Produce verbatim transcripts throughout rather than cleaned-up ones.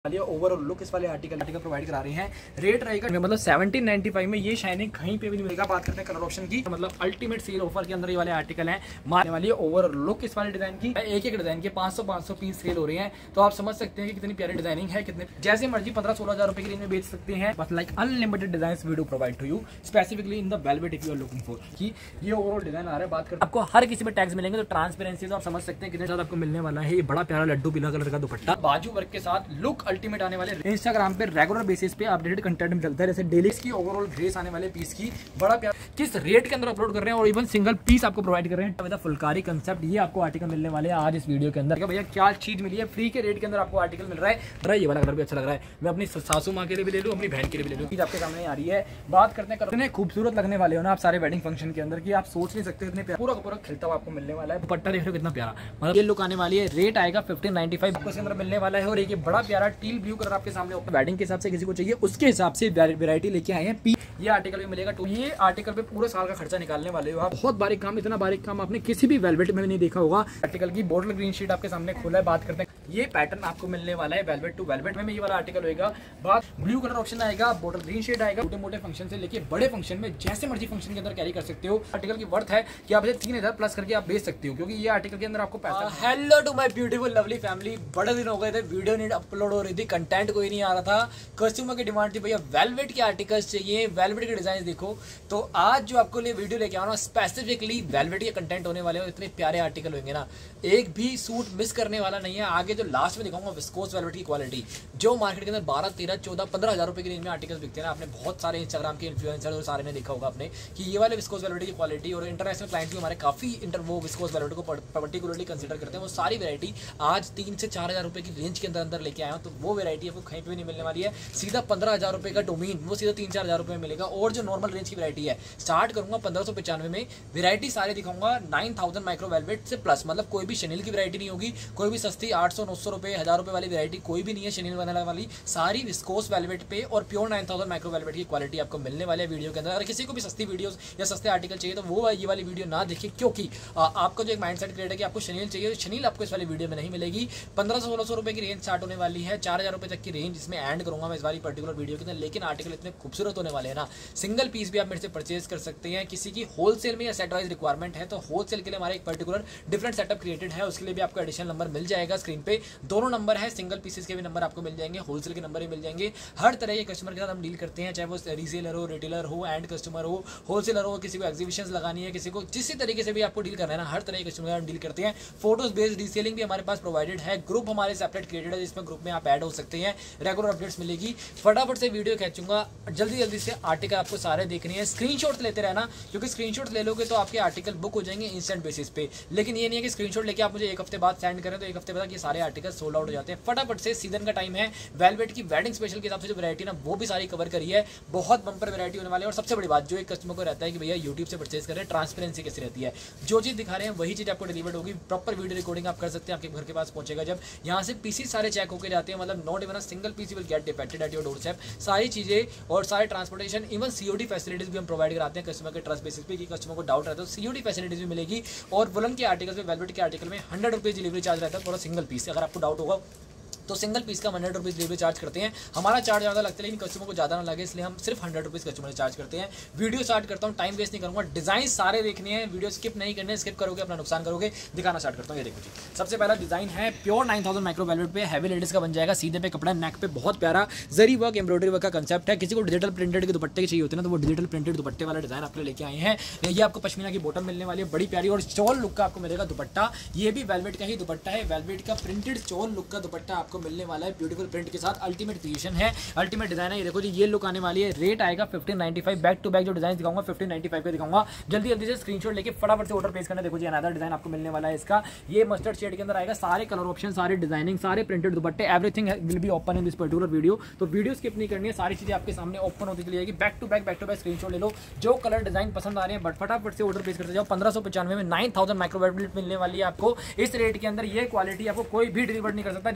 Overall look इस वाले article article provide करा रहे हैं। रेट रहेगा मतलब सेवनटीन नाइनटी फाइव में, ये शाइनिंग कहीं पे भी नहीं मिलेगा। बात करते हैं कलर ऑप्शन की, मतलब अल्टीमेट सेल ऑफर के अंदर ये वाले आर्टिकल हैं। मारने वाली है ओवरऑल लुक इस वाले डिजाइन की, एक एक डिजाइन के पाँच सौ पाँच सौ पीस सेल हो रहे हैं। तो आप समझ सकते हैं कि कितनी प्यारी डिजाइनिंग है, कितने जैसे मर्जी पंद्रह सोलह हजार रुपए की रेंज में बेच सकते हैं। बस like unlimited design video provide to you specifically in the velvet if you are looking for कि ये ओवरऑल डिजाइन आ रहा है। बात करते हैं आपको हर किसी में टैग्स मिलेंगे, तो ट्रांसपेरेंसी तो आप समझ सकते हैं कितने ज्यादा आपको मिलने वाला है। ये बड़ा प्यारा लड्डू पीला कलर का दुपट्टा, बाजू वर्क के साथ लुक अल्टीमेट आने वाले। इंस्टाग्राम पे रेगुलर बेसिस पे अपडेटेड कंटेंट मिलता है, जैसे डेली की ओवरऑल ड्रेस आने वाले पीस की बड़ा प्यार किस रेट के अंदर अपलोड कर रहे हैं और इवन सिंगल पीस आपको प्रोवाइड कर रहे हैं विद फुलकारी कंसेप्ट। ये आपको आर्टिकल मिलने वाले हैं आज इस वीडियो के अंदर। भैया क्या चीज मिली है, फ्री के रेट के अंदर आपको आर्टिकल मिल रहा है। ये वाला कलर भी अच्छा लग रहा है, मैं अपनी सासू माँ के लिए भी ले लूँ, अपनी बहन के लिए भी ले लूँ। चीज आपके सामने आ रही है। बात करते हैं इतने खूबसूरत लगने वाले हो ना आप सारे वेडिंग फंक्शन के अंदर की आप सोच नहीं सकते, इतने पूरा पूरा खिलता हुआ आपको मिलने वाला है। दुपट्टा देख रहे हो कितना प्यारा, मतलब ये लुक आने वाली है। रेट आएगा फिफ्टीन नाइनटी फाइव आपको इसके अंदर मिलने वाला है। और एक बड़ा प्यारा टील ब्लू कलर आपके सामने वेडिंग के हिसाब से किसी को चाहिए उसके हिसाब से वैरायटी लेके आए हैं। पी ये आर्टिकल भी मिलेगा। तो ये आर्टिकल पे पूरे साल का खर्चा निकालने वाले हो आप। बहुत बारीक काम, इतना बारीक काम आपने किसी भी वेलवेट में भी नहीं देखा होगा। आर्टिकल की बॉटल ग्रीन शीट आपके सामने खोला है। बात करते हैं ये पैटर्न आपको मिलने वाला है वेलवेट टू वेलवेट में, ये वाला आर्टिकल होगा। बात ब्लू कलर ऑप्शन आएगा, बॉटल ग्रीन शेड आएगा। छोटे मोटे फंक्शन से लेके बड़े फंक्शन में जैसे मर्जी फंक्शन के अंदर कैरी कर सकते हो। आर्टिकल की वर्थ है कि आप इसे तीन हजार प्लस करके आप बेच सकते हो, क्योंकि ये आर्टिकल के अंदर आपको पैसा। Hello to my beautiful lovely family, बड़े दिन हो गए थे वीडियो नहीं अपलोड हो रही थी, कंटेंट कोई नहीं आ रहा था। कस्टमर की डिमांड थी भैया वेलवेट के आर्टिकल्स चाहिए, वेलवेट के डिजाइन देखो। तो आज जो आपको लिए वीडियो लेके आना स्पेसिफिकली वेलवेट के कंटेंट होने वाले हो। इतने प्यारे आर्टिकल होंगे ना, एक भी सूट मिस करने वाला नहीं है। आगे जो लास्ट में दिखाऊंगा विस्कोस वेलवेट की क्वालिटी, जो मार्केट के अंदर बारह तेरह चौदह पंद्रह हजार रुपए की रेंज में आर्टिकल्स बिकते हैं ना। आपने बहुत सारे इंस्टाग्राम के इन्फ्लुएंसर और सारे ने देखा होगा आपने कि ये वाले विस्कोस वेलवेट की क्वालिटी, और इंटरनेशनल क्लाइंट भी हमारे काफी इंटर वो विस्कोस वेलवेट को पर्टिकुलरली कंसीडर करते हैं। वो सारी वैरायटी आज तीन से चार हजार रुपए की रेंज के अंदर अंदर लेके आया हूं। तो वो वैरायटी आपको कहीं पे भी नहीं मिलने वाली है। सीधा पंद्रह हजार रुपए का डोमेन वो सीधा तीन चार हजार रुपए में मिलेगा। और जो नॉर्मल रेंज की वैरायटी है स्टार्ट करूंगा पंद्रह सौ पचानवे में, वैरायटी सारे दिखाऊंगा नाइन थाउजेंड माइक्रो वेलवेट से प्लस। मतलब कोई भी शनील की वैरायटी नहीं होगी, कोई भी सस्ती आठ सौ नौ सौ रुपए हजार रुपए वाली वैरायटी कोई भी नहीं है शनील बनाने वाली। सारी विस्कोस वेलवेट पे और pure nine thousand micro velvet की क्वालिटी आपको मिलने वाली है वीडियो के अंदर। अगर किसी को भी सस्ती वीडियोस या सस्ते आर्टिकल चाहिए तो वो ये वाली वीडियो ना देखिए, क्योंकि आ, आपका जो एक माइंडसेट क्रिएट है कि आपको शनील चाहिए, शनील आपको इस वाली वीडियो में नहीं मिलेगी। पंद्रह सौ सोलह सौ रुपए की रेंज स्टार्ट होने वाली है, चार हजार रुपए तक की रेंज इसमें एंड करूंगा मैं इस वाली पर्टिकुलर वीडियो के अंदर। लेकिन आर्टिकल इतने खूबसूरत होने वाले हैं ना, सिंगल पीस भी आप मेरे से परचेज कर सकते हैं। किसी की होलसेल में या सेट वाइज रिक्वायरमेंट है तो होलसेल के लिए हमारा एक पर्टिकुलर डिफरेंट सेटअप क्रिएटेड है, उसके लिए भी आपको एडिशनल नंबर मिल जाएगा। स्क्रीन पे दोनों नंबर है, सिंगल पीसेस के भी नंबर आपको मिल जाएंगे, होलसेल के नंबर भी मिल जाएंगे। हर तरह के कस्टमर के साथ हम डील करते हैं, चाहे वो रीसेलर हो, रिटेलर हो, एंड कस्टमर हो, होलसेलर हो, किसी को एग्जीबिशंस लगानी है, किसी को जिस तरीके से भी आपको डील करना है ना, हर तरह के कस्टमर हम डील करते हैं। फोटोज बेस्ड रीसेलिंग भी हमारे पास प्रोवाइडेड है। ग्रुप हमारे सेपरेट क्रिएटेड है, जिसमें ग्रुप में आप ऐड हो सकते हैं, रेगुलर अपडेट्स मिलेगी। फटाफट से वीडियो खींचूंगा, जल्दी जल्दी से आर्टिकल आपको सारे देखने हैं। स्क्रीनशॉट लेते रहना, क्योंकि स्क्रीनशॉट ले लोगे तो आपके आर्टिकल बुक हो जाएंगे इंस्टेंट बेसिस पे। लेकिन ये नहीं है कि स्क्रीनशॉट लेके आप मुझे एक हफ्ते बाद सेंड करें तो एक हफ्ते बाद ये सारे आर्टिकल सोल्ड आउट हो जाते हैं। फटाफट से, सीजन का टाइम है, वेलवेट की वेडिंग स्पेशल के हिसाब से जो वैरायटी ना वो भी सारी कवर करी है। बहुत बंपर वैरायटी होने वाली है। और सबसे बड़ी बात जो एक कस्टमर को रहता है कि भैया यूट्यूब से परचेज करें, ट्रांसपेरेंसी कैसी रहती है, जो चीज दिखा रहे हैं वही चीज आपको डिलीवर्ड होगी। प्रॉपर वीडियो रिकॉर्डिंग आप कर सकते हैं, आपके घर के पास पहुंचेगा। जब यहाँ से पीसी सारे चेक होकर जाते हैं, मतलब not even a single piece will get defected at your doorstep. सारी चीजें और सारे ट्रांसपोर्टेशन, इवन सीओडी फैसिलिटीज भी हम प्रोवाइड कराते हैं कस्टमर के ट्रस्ट बेसिस पे कि कस्टमर को डाउट रहता है तो सीओडी फैसिलिटीज भी मिलेगी। और वुलन के आर्टिकल में, वेलवेट के आर्टिकल में हंड्रेड रुपीज डिलीवरी चार्ज रहता है फॉर सिंगल पीस। अगर आपको डाउट होगा तो सिंगल पीस का हंड्रेड रुपीज डिलीवरी चार्ज करते हैं। हमारा चार्ज ज़्यादा लगता है लेकिन कस्टमर को ज़्यादा ना लगे, इसलिए हम सिर्फ हंड्रेड रुपीज़ कस्टमर से चार्ज करते हैं। वीडियो स्टार्ट करता हूँ, टाइम वेस्ट नहीं करूँगा, डिजाइन सारे देखने हैं, वीडियो स्किप नहीं करने, स्किप करोगे अपना नुकसान करोगे। दिखाना स्टार्ट करता हूँ, ये देखो जी। सबसे पहला डिजाइन है pure nine thousand micro velvet पे, हैवी लेडीज का बन जाएगा। सीधे पे कपड़ा, नेक पे बहुत प्यारा जरी वर्क, एम्ब्रॉयडरी वर्क का कंसेप्ट है। किसी को डिजिटल प्रिंटेड के दुपट्टे चाहिए होते हैं ना, तो वो डिजिटल प्रिंटेड दुपट्टे वाला डिजाइन आपके लेके आए हैं। ये आपको पश्मीना की बॉटम मिलने वाली है, बड़ी प्यारी, और चोल लुक का आपको मिलेगा दुपट्टा। ये भी वेलवेट का ही दुपट्टा है, वेलवेट का प्रिंटेड चोल लुक का दुपट्टा आपको मिलने वाला है। ब्यूटीफुल प्रिंट के साथ अल्टीमेट क्रिएशन है, अल्टीमेट डिजाइन है। ये देखो जी, ये लुक आने वाली है। रेट आएगा fifteen ninety five. Back to back जो डिजाइन दिखाऊंगा फिफ्टीन नाइनटी फाइव पे दिखाऊंगा। जल्दी जल्दी से स्क्रीनशॉट लेके फटाफट से ऑर्डर प्लेस करना। देखो जी, अनदर डिजाइन आपको मिलने वाला है इसका। ये मस्टर्ड शेड के अंदर आएगा, सारे कलर ऑप्शन, सारे डिजाइनिंग, सारे प्रिंटेड दुपट्टे, everything will be open in this particular video. तो वीडियो स्किप नहीं करनी है, सारी चीजें आपके सामने ओपन होती चली जाएगी। Back to back back to back screenshot ले लो, जो कलर डिजाइन पसंद आ रहे हैं, बट फटाफट से ऑर्डर प्लेस करते जाओ। पंद्रह सौ पचानवे में नाइन थाउजेंड माइक्रो वेलवेट मिलने वाली है आपको। इस रेट के अंदर ये क्वालिटी आपको कोई भी डिलीवर नहीं कर सकता जिस रेट के अंदर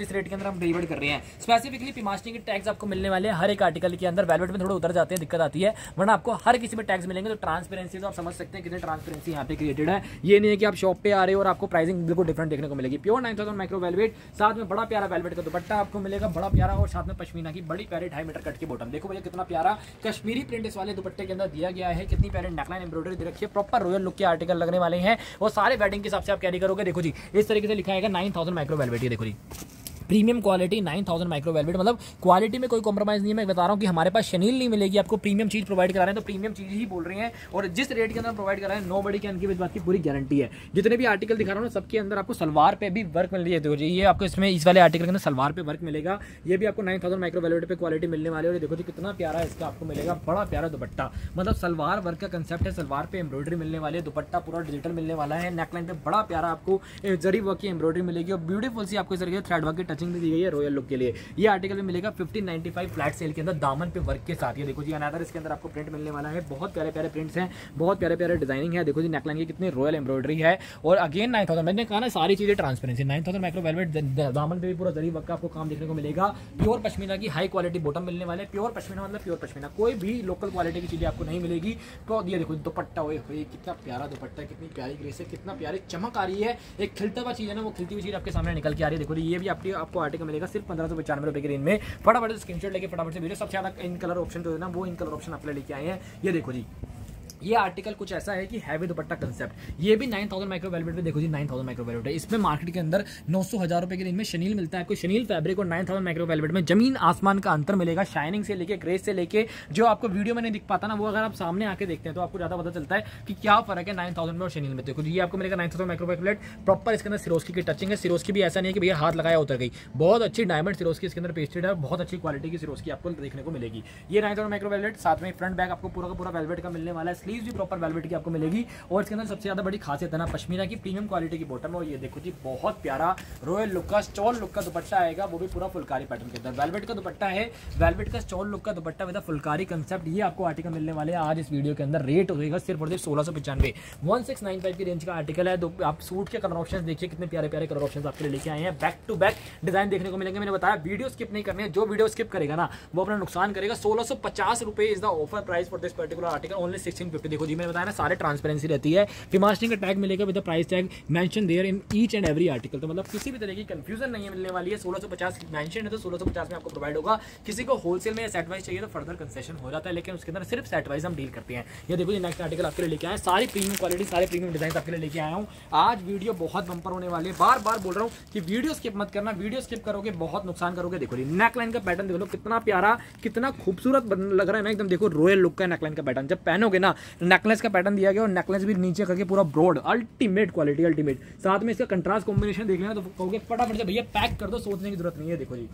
अंदर हम डिलीवर कर रहे हैं। स्पेसिफिकली पिमास्टी के टैग्स आपको मिलने वाले हैं हर एक आर्टिकल के अंदर। वेलवेट में थोड़ा उतर जाते हैं, दिक्कत आती है, वरना आपको हर किसी में टैग्स मिलेंगे। तो ट्रांसपेरेंसी तो आप समझ सकते हैं कितनी ट्रांसपेरेंसी यहाँ पे क्रिएटेड है। ये नहीं है कि आप शॉप पे आ रहे हो और आपको प्राइसिंग बिल्कुल डिफरेंट देखने को मिलेगी। Pure nine thousand micro velvet, साथ में बड़ा प्यारा वेलवेट का दुपट्टा आपको मिलेगा, बड़ा प्यारा, और साथ में पश्मीना की बड़ी प्यारी ढाई मीटर कट की बॉटम। देखो भैया कितना प्यारा कश्मीरी प्रिंट इस वाले दुपट्टे के अंदर दिया गया है, कितनी प्यारी नेकलाइन एम्ब्रॉयडरी दे रखी है, प्रॉपर रॉयल लुक के आर्टिकल लगने वाले हैं और सारे वेडिंग के हिसाब से आप कैरी करोगे। देखो जी इस तरीके से लिखा है नाइन थाउजेंड माइक्रो वेलवेट। ये देखो जी premium quality nine thousand micro velvet, मतलब क्वालिटी में कोई कॉम्प्रोमाइज नहीं है। मैं बता रहा हूं कि हमारे पास शनील नहीं मिलेगी आपको, प्रीमियम चीज प्रोवाइड करा रहे हैं तो प्रीमियम चीज ही बोल रहे हैं। और जिस रेट के अंदर प्रोवाइड करा रहे हैं नो बडी कैन गिव, इस बात की पूरी गारंटी है। जितने भी आर्टिकल दिखा रहा हूं सबके अंदर आपको सलवार पे भी वर्क मिल रही है। देखो जी ये आपको इसमें इस वाले आर्टिकल के अंदर सलवार पे वर्क मिलेगा। ये भी आपको नाइन थाउजेंड माइक्रो वेलवेट पे क्वालिटी मिलने वाली है। और देखो जी कितना प्यारा इसका आपको मिलेगा, बड़ा प्यारा दुपट्टा, मतलब सलवार वर्क का कंसेप्ट है, सलवार पे एम्ब्रॉयडरी मिलने वाली है, दुपट्टा पूरा डिजिटल मिलने वाला है, नेकलाइन पे बड़ा प्यारा आपको जरी वर्क की एम्ब्रॉयडरी मिलेगी और ब्यूटीफुल सी आपको इस तरीके से थ्रेड वर्क की टचिंग भी दी गई है रॉयल लुक के लिए। ये आर्टिकल में मिलेगा fifteen ninety five flat sale के अंदर दामन पे वर्क के साथ। ये देखो जी अनदर इसके अंदर आपको प्रिंट मिलने वाला है, बहुत प्यारे प्यारे प्रिंट्स हैं, बहुत प्यारे प्यारे डिजाइनिंग है। देखो जी नेकलाइन की कितनी रॉयल एम्ब्रॉयडरी है। और अगेन नाइन थाउजेंड, मैंने कहा ना सारी चीजें transparency. Nine thousand micro velvet दामन पे भी पूरा जरी वर्क का आपको काम देखने को मिलेगा। प्योर पश्मीना की हाई क्वालिटी बॉटम मिलने वाले, प्योर पश्मीना मतलब प्योर पश्मीना, कोई भी लोकल क्वालिटी की चीजें आपको नहीं मिलेगी। तो ये देखो दुपट्टा, हुए कितना प्यारा दुपट्टा, कितनी प्यारी ग्रेस है, कितना प्यारी चमक आ रही है। एक खिलता हुआ चीज है ना, वो खिलती हुई चीज आपके सामने निकल के आ रही है। देखो ये भी आपकी आपको आर्टिकल मिलेगा सिर्फ पंद्रह सौ पचानवे रुपए की रेंज में। फटाफट से स्क्रीनशॉट लेके फटाफट से वीडियो, सबसे ज्यादा इन कलर ऑप्शन जो है ना वो इन कलर ऑप्शन अपने लेके आए हैं। ये देखो जी ये आर्टिकल कुछ ऐसा है कि हैवी दुपट्टा कंसेप्ट, ये भी नाइन थाउजेंड माइक्रो वेलवेट में। देखो जी नाइन थाउजेंड माइक्रो वेलवेट है, इसमें मार्केट के अंदर नौ सौ हजार रुपए की रेंज में शनील मिलता है आपको। शनील फैब्रिक और नाइन थाउजेंड माइक्रो वेलवेट में जमीन आसमान का अंतर मिलेगा। शाइनिंग से लेके ग्रेस से लेके जो आपको वीडियो में नहीं दिख पाता ना, वो अगर आप सामने आके देखते हैं तो आपको ज्यादा पता चलता है कि क्या फर्क है नाइन थाउजेंड में और शनील में। देखो ये आपको मिलेगा nine thousand micro velvet, proper इसके अंदर सिरोस्की की टचिंग है। सिरोस्की भी ऐसा नहीं है कि भैया हाथ लगाया उतर गई, बहुत अच्छी डायमंड सिरोस्की इसके अंदर पेस्टेड है, बहुत अच्छी क्वालिटी की सिरोस्की आपको देखने को मिलेगी। ये नाइन थाउजेंड माइक्रो वेलवेट, साथ में फ्रंट बैक आपको पूरा का पूरा वेलवेट का मिलने वाला है, स्लीव्स भी प्रॉपर वेलवेट आपको मिलेगी। और इसके अंदर सबसे ज्यादा बड़ी खासियत है ना पश्मीना की प्रीमियम क्वालिटी की बॉटम। और ये देखो जी बहुत प्यारा रॉयल लुक का स्टॉल लुक का दुपट्टा आएगा, वो भी पूरा फुलकारी पैटर्न के अंदर। वेलवेट का दुपट्टा है, वेलवेट का स्टॉल लुक का दुपट्टा विद फुलकारी कंसेप्ट। ये आपको आर्टिकल मिलने वाले हैं आज इस वीडियो के अंदर। रेट होगा सिर्फ और सिर्फ सोलह सौ पचानवे, वन सिक्स नाइन फाइव की रेंज का आर्टिकल है। तो आप सूट के कलर ऑप्शन देखिए, कितने प्यारे प्यारे कलर ऑप्शन आपके लिए लेके आए हैं। बैक टू बैक डिजाइन देखने को मिलेंगे। मैंने बताया वीडियो स्किप नहीं करनी है, जो वीडियो स्किप करेगा ना वो अपना नुकसान करेगा। सोलह सौ पचास रुपए is the offer price for this particular article, only sixteen fifty. देखो जी मैंने बताया ना सारे ट्रांसपेरेंसी रहती है। पिमास्टी का टैग मिलेगा with the price tag mention there in each and every article. तो मतलब किसी भी तरह की कंफ्यूजन नहीं मिलने वाली है। सोलह सौ पचास मेंशन है तो सोलह सौ पचास में आपको प्रोवाइड होगा। किसी को होलसेल में सेट वाइज चाहिए तो फर्दर कंसेशन हो जाता है, लेकिन उसके अंदर सिर्फ सेट वाइज हम डील करते हैं। ये देखो ये नेक्स्ट आर्टिकल आपके लिए लेके आए, सारी प्रीमियम क्वालिटी सारे प्रीमियम डिजाइन आपके लिए लेके आया हूं। आज वीडियो बहुत बंपर होने वाली है, बार बार बोल रहा हूं कि वीडियो स्किप मत करना, वीडियो स्किप करोगे बहुत नुकसान करोगे। देखो नेकलाइन का पैटर्न देख लो, कितना प्यारा कितना खूबसूरत लग रहा है ना एकदम। देखो रॉयल लुक का नेकलाइन का पैटर्न, जब पहनोगे ना नेकलेस का पैटर्न दिया गया और नेकलेस भी नीचे करके पूरा ब्रॉड, अल्टीमेट क्वालिटी अल्टीमेट। साथ में इसका कंट्रास्ट कॉम्बिनेशन देख लेना तो कहोगे फटाफट से भैया पैक कर दो, सोचने की जरूरत नहीं है। देखो जी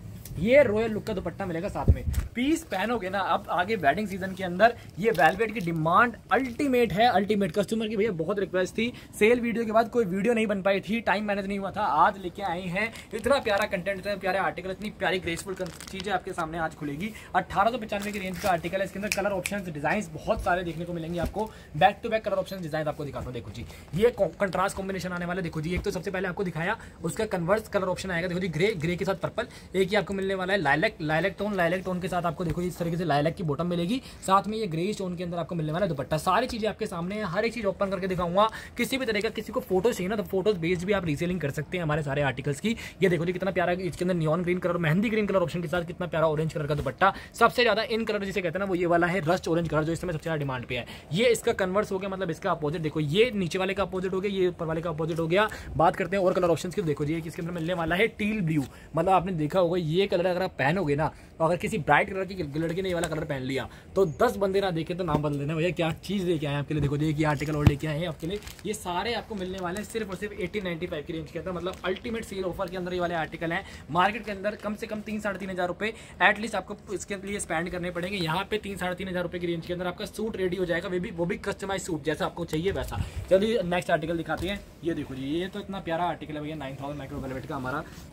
ये रॉयल लुक का दुपट्टा मिलेगा, साथ में पीस पहनोगे ना। अब आगे वेडिंग सीजन के अंदर ये वेलवेट की डिमांड अल्टीमेट है, अल्टीमेट। कस्टमर की भैया बहुत रिक्वेस्ट थी, सेल वीडियो के बाद कोई वीडियो नहीं बन पाई थी, टाइम मैनेज नहीं हुआ था। आज लेके आए हैं इतना प्यारा कंटेंट, इतने प्यारे आर्टिकल, इतनी प्यारी ग्रेसफुल चीजें आपके सामने आज खुलेगी। अठारह सौ पचानवे की रेंज का आर्टिकल है। इसके अंदर कलर ऑप्शन डिजाइन बहुत सारे देखने को मिलेंगे आपको। Back to back colour option design आपको दिखाता हूँ। देखो जी ये कंट्रास्ट कॉम्बिनेशन आने वाले। देखो जी एक तो सबसे पहले आपको दिखाया उसका कन्वर्स कलर ऑप्शन आएगा। देखो जी ग्रे ग्रे के साथ पर्पल, एक ही आपको मिलने वाला है lilac lilac tone, lilac tone के साथ आपको देखो इस तरीके से लाइलैक की बॉटम मिलेगी, साथ में ये ग्रे टोन के अंदर आपको मिलने वाला है दुपट्टा। सारी चीजें आपके सामने है, हर एक चीज ओपन करके दिखाऊंगा। किसी भी तरह का किसी को फोटो चाहिए ना तो फोटोज बेस्ड भी आप रीसेलिंग कर सकते हैं हमारे सारे आर्टिकल्स की। ये देखो जी कितना प्यारा इसके अंदर neon green colour, mehndi green colour option के साथ कितना प्यारा ऑरेंज कलर का दुपट्टा। सबसे ज्यादा इन कलर जिसे कहते हैं ना वो ये वाला है रस्ट ऑरेंज कलर, जो इस समय सबसे ज्यादा डिमांड पे है। ये इसका कन्वर्स हो गया, मतलब इसका अपोजिट। देखो ये नीचे वाले का अपोजिट हो गया, ये ऊपर वाले का अपोजिट हो गया। बात करते हैं और कलर ऑप्शन की। देखो जी इसके अंदर मिलने वाला है टील ब्लू, मतलब आपने देखा होगा ये कलर अगर आप पहनोगे ना, अगर किसी ब्राइट कलर की लड़की ने ये वाला कलर पहन लिया तो दस बंदे ना देखे तो नाम बदल देना भैया क्या चीज लेके आए आपके लिए। देखो ये आर्टिकल और लेके आए हैं आपके लिए, ये सारे आपको मिलने वाले हैं सिर्फ और सिर्फ एटीन नाइनटी फाइव की रेंज के अंदर। मतलब अल्टीमेट सेल ऑफर के अंदर ये वाले आर्टिकल हैं। मार्केट के अंदर कम से कम तीन साढ़े तीन हजार रुपए एटलीस्ट आपको इसके लिए स्पेंड करने पड़ेंगे। यहाँ पे तीन साढ़े तीन हजार रुपए की रेंज के अंदर आपका सूट रेडी हो जाएगा, वो भी वो भी कस्टमाइज सूट जैसा आपको चाहिए वैसा। चलिए नेक्स्ट आर्टिकल दिखाते हैं। ये देखो जी ये तो इतना प्यारा आर्टिकल है भैया, नाइन थाउजेंड माइक्रो वेलवेट का हमारा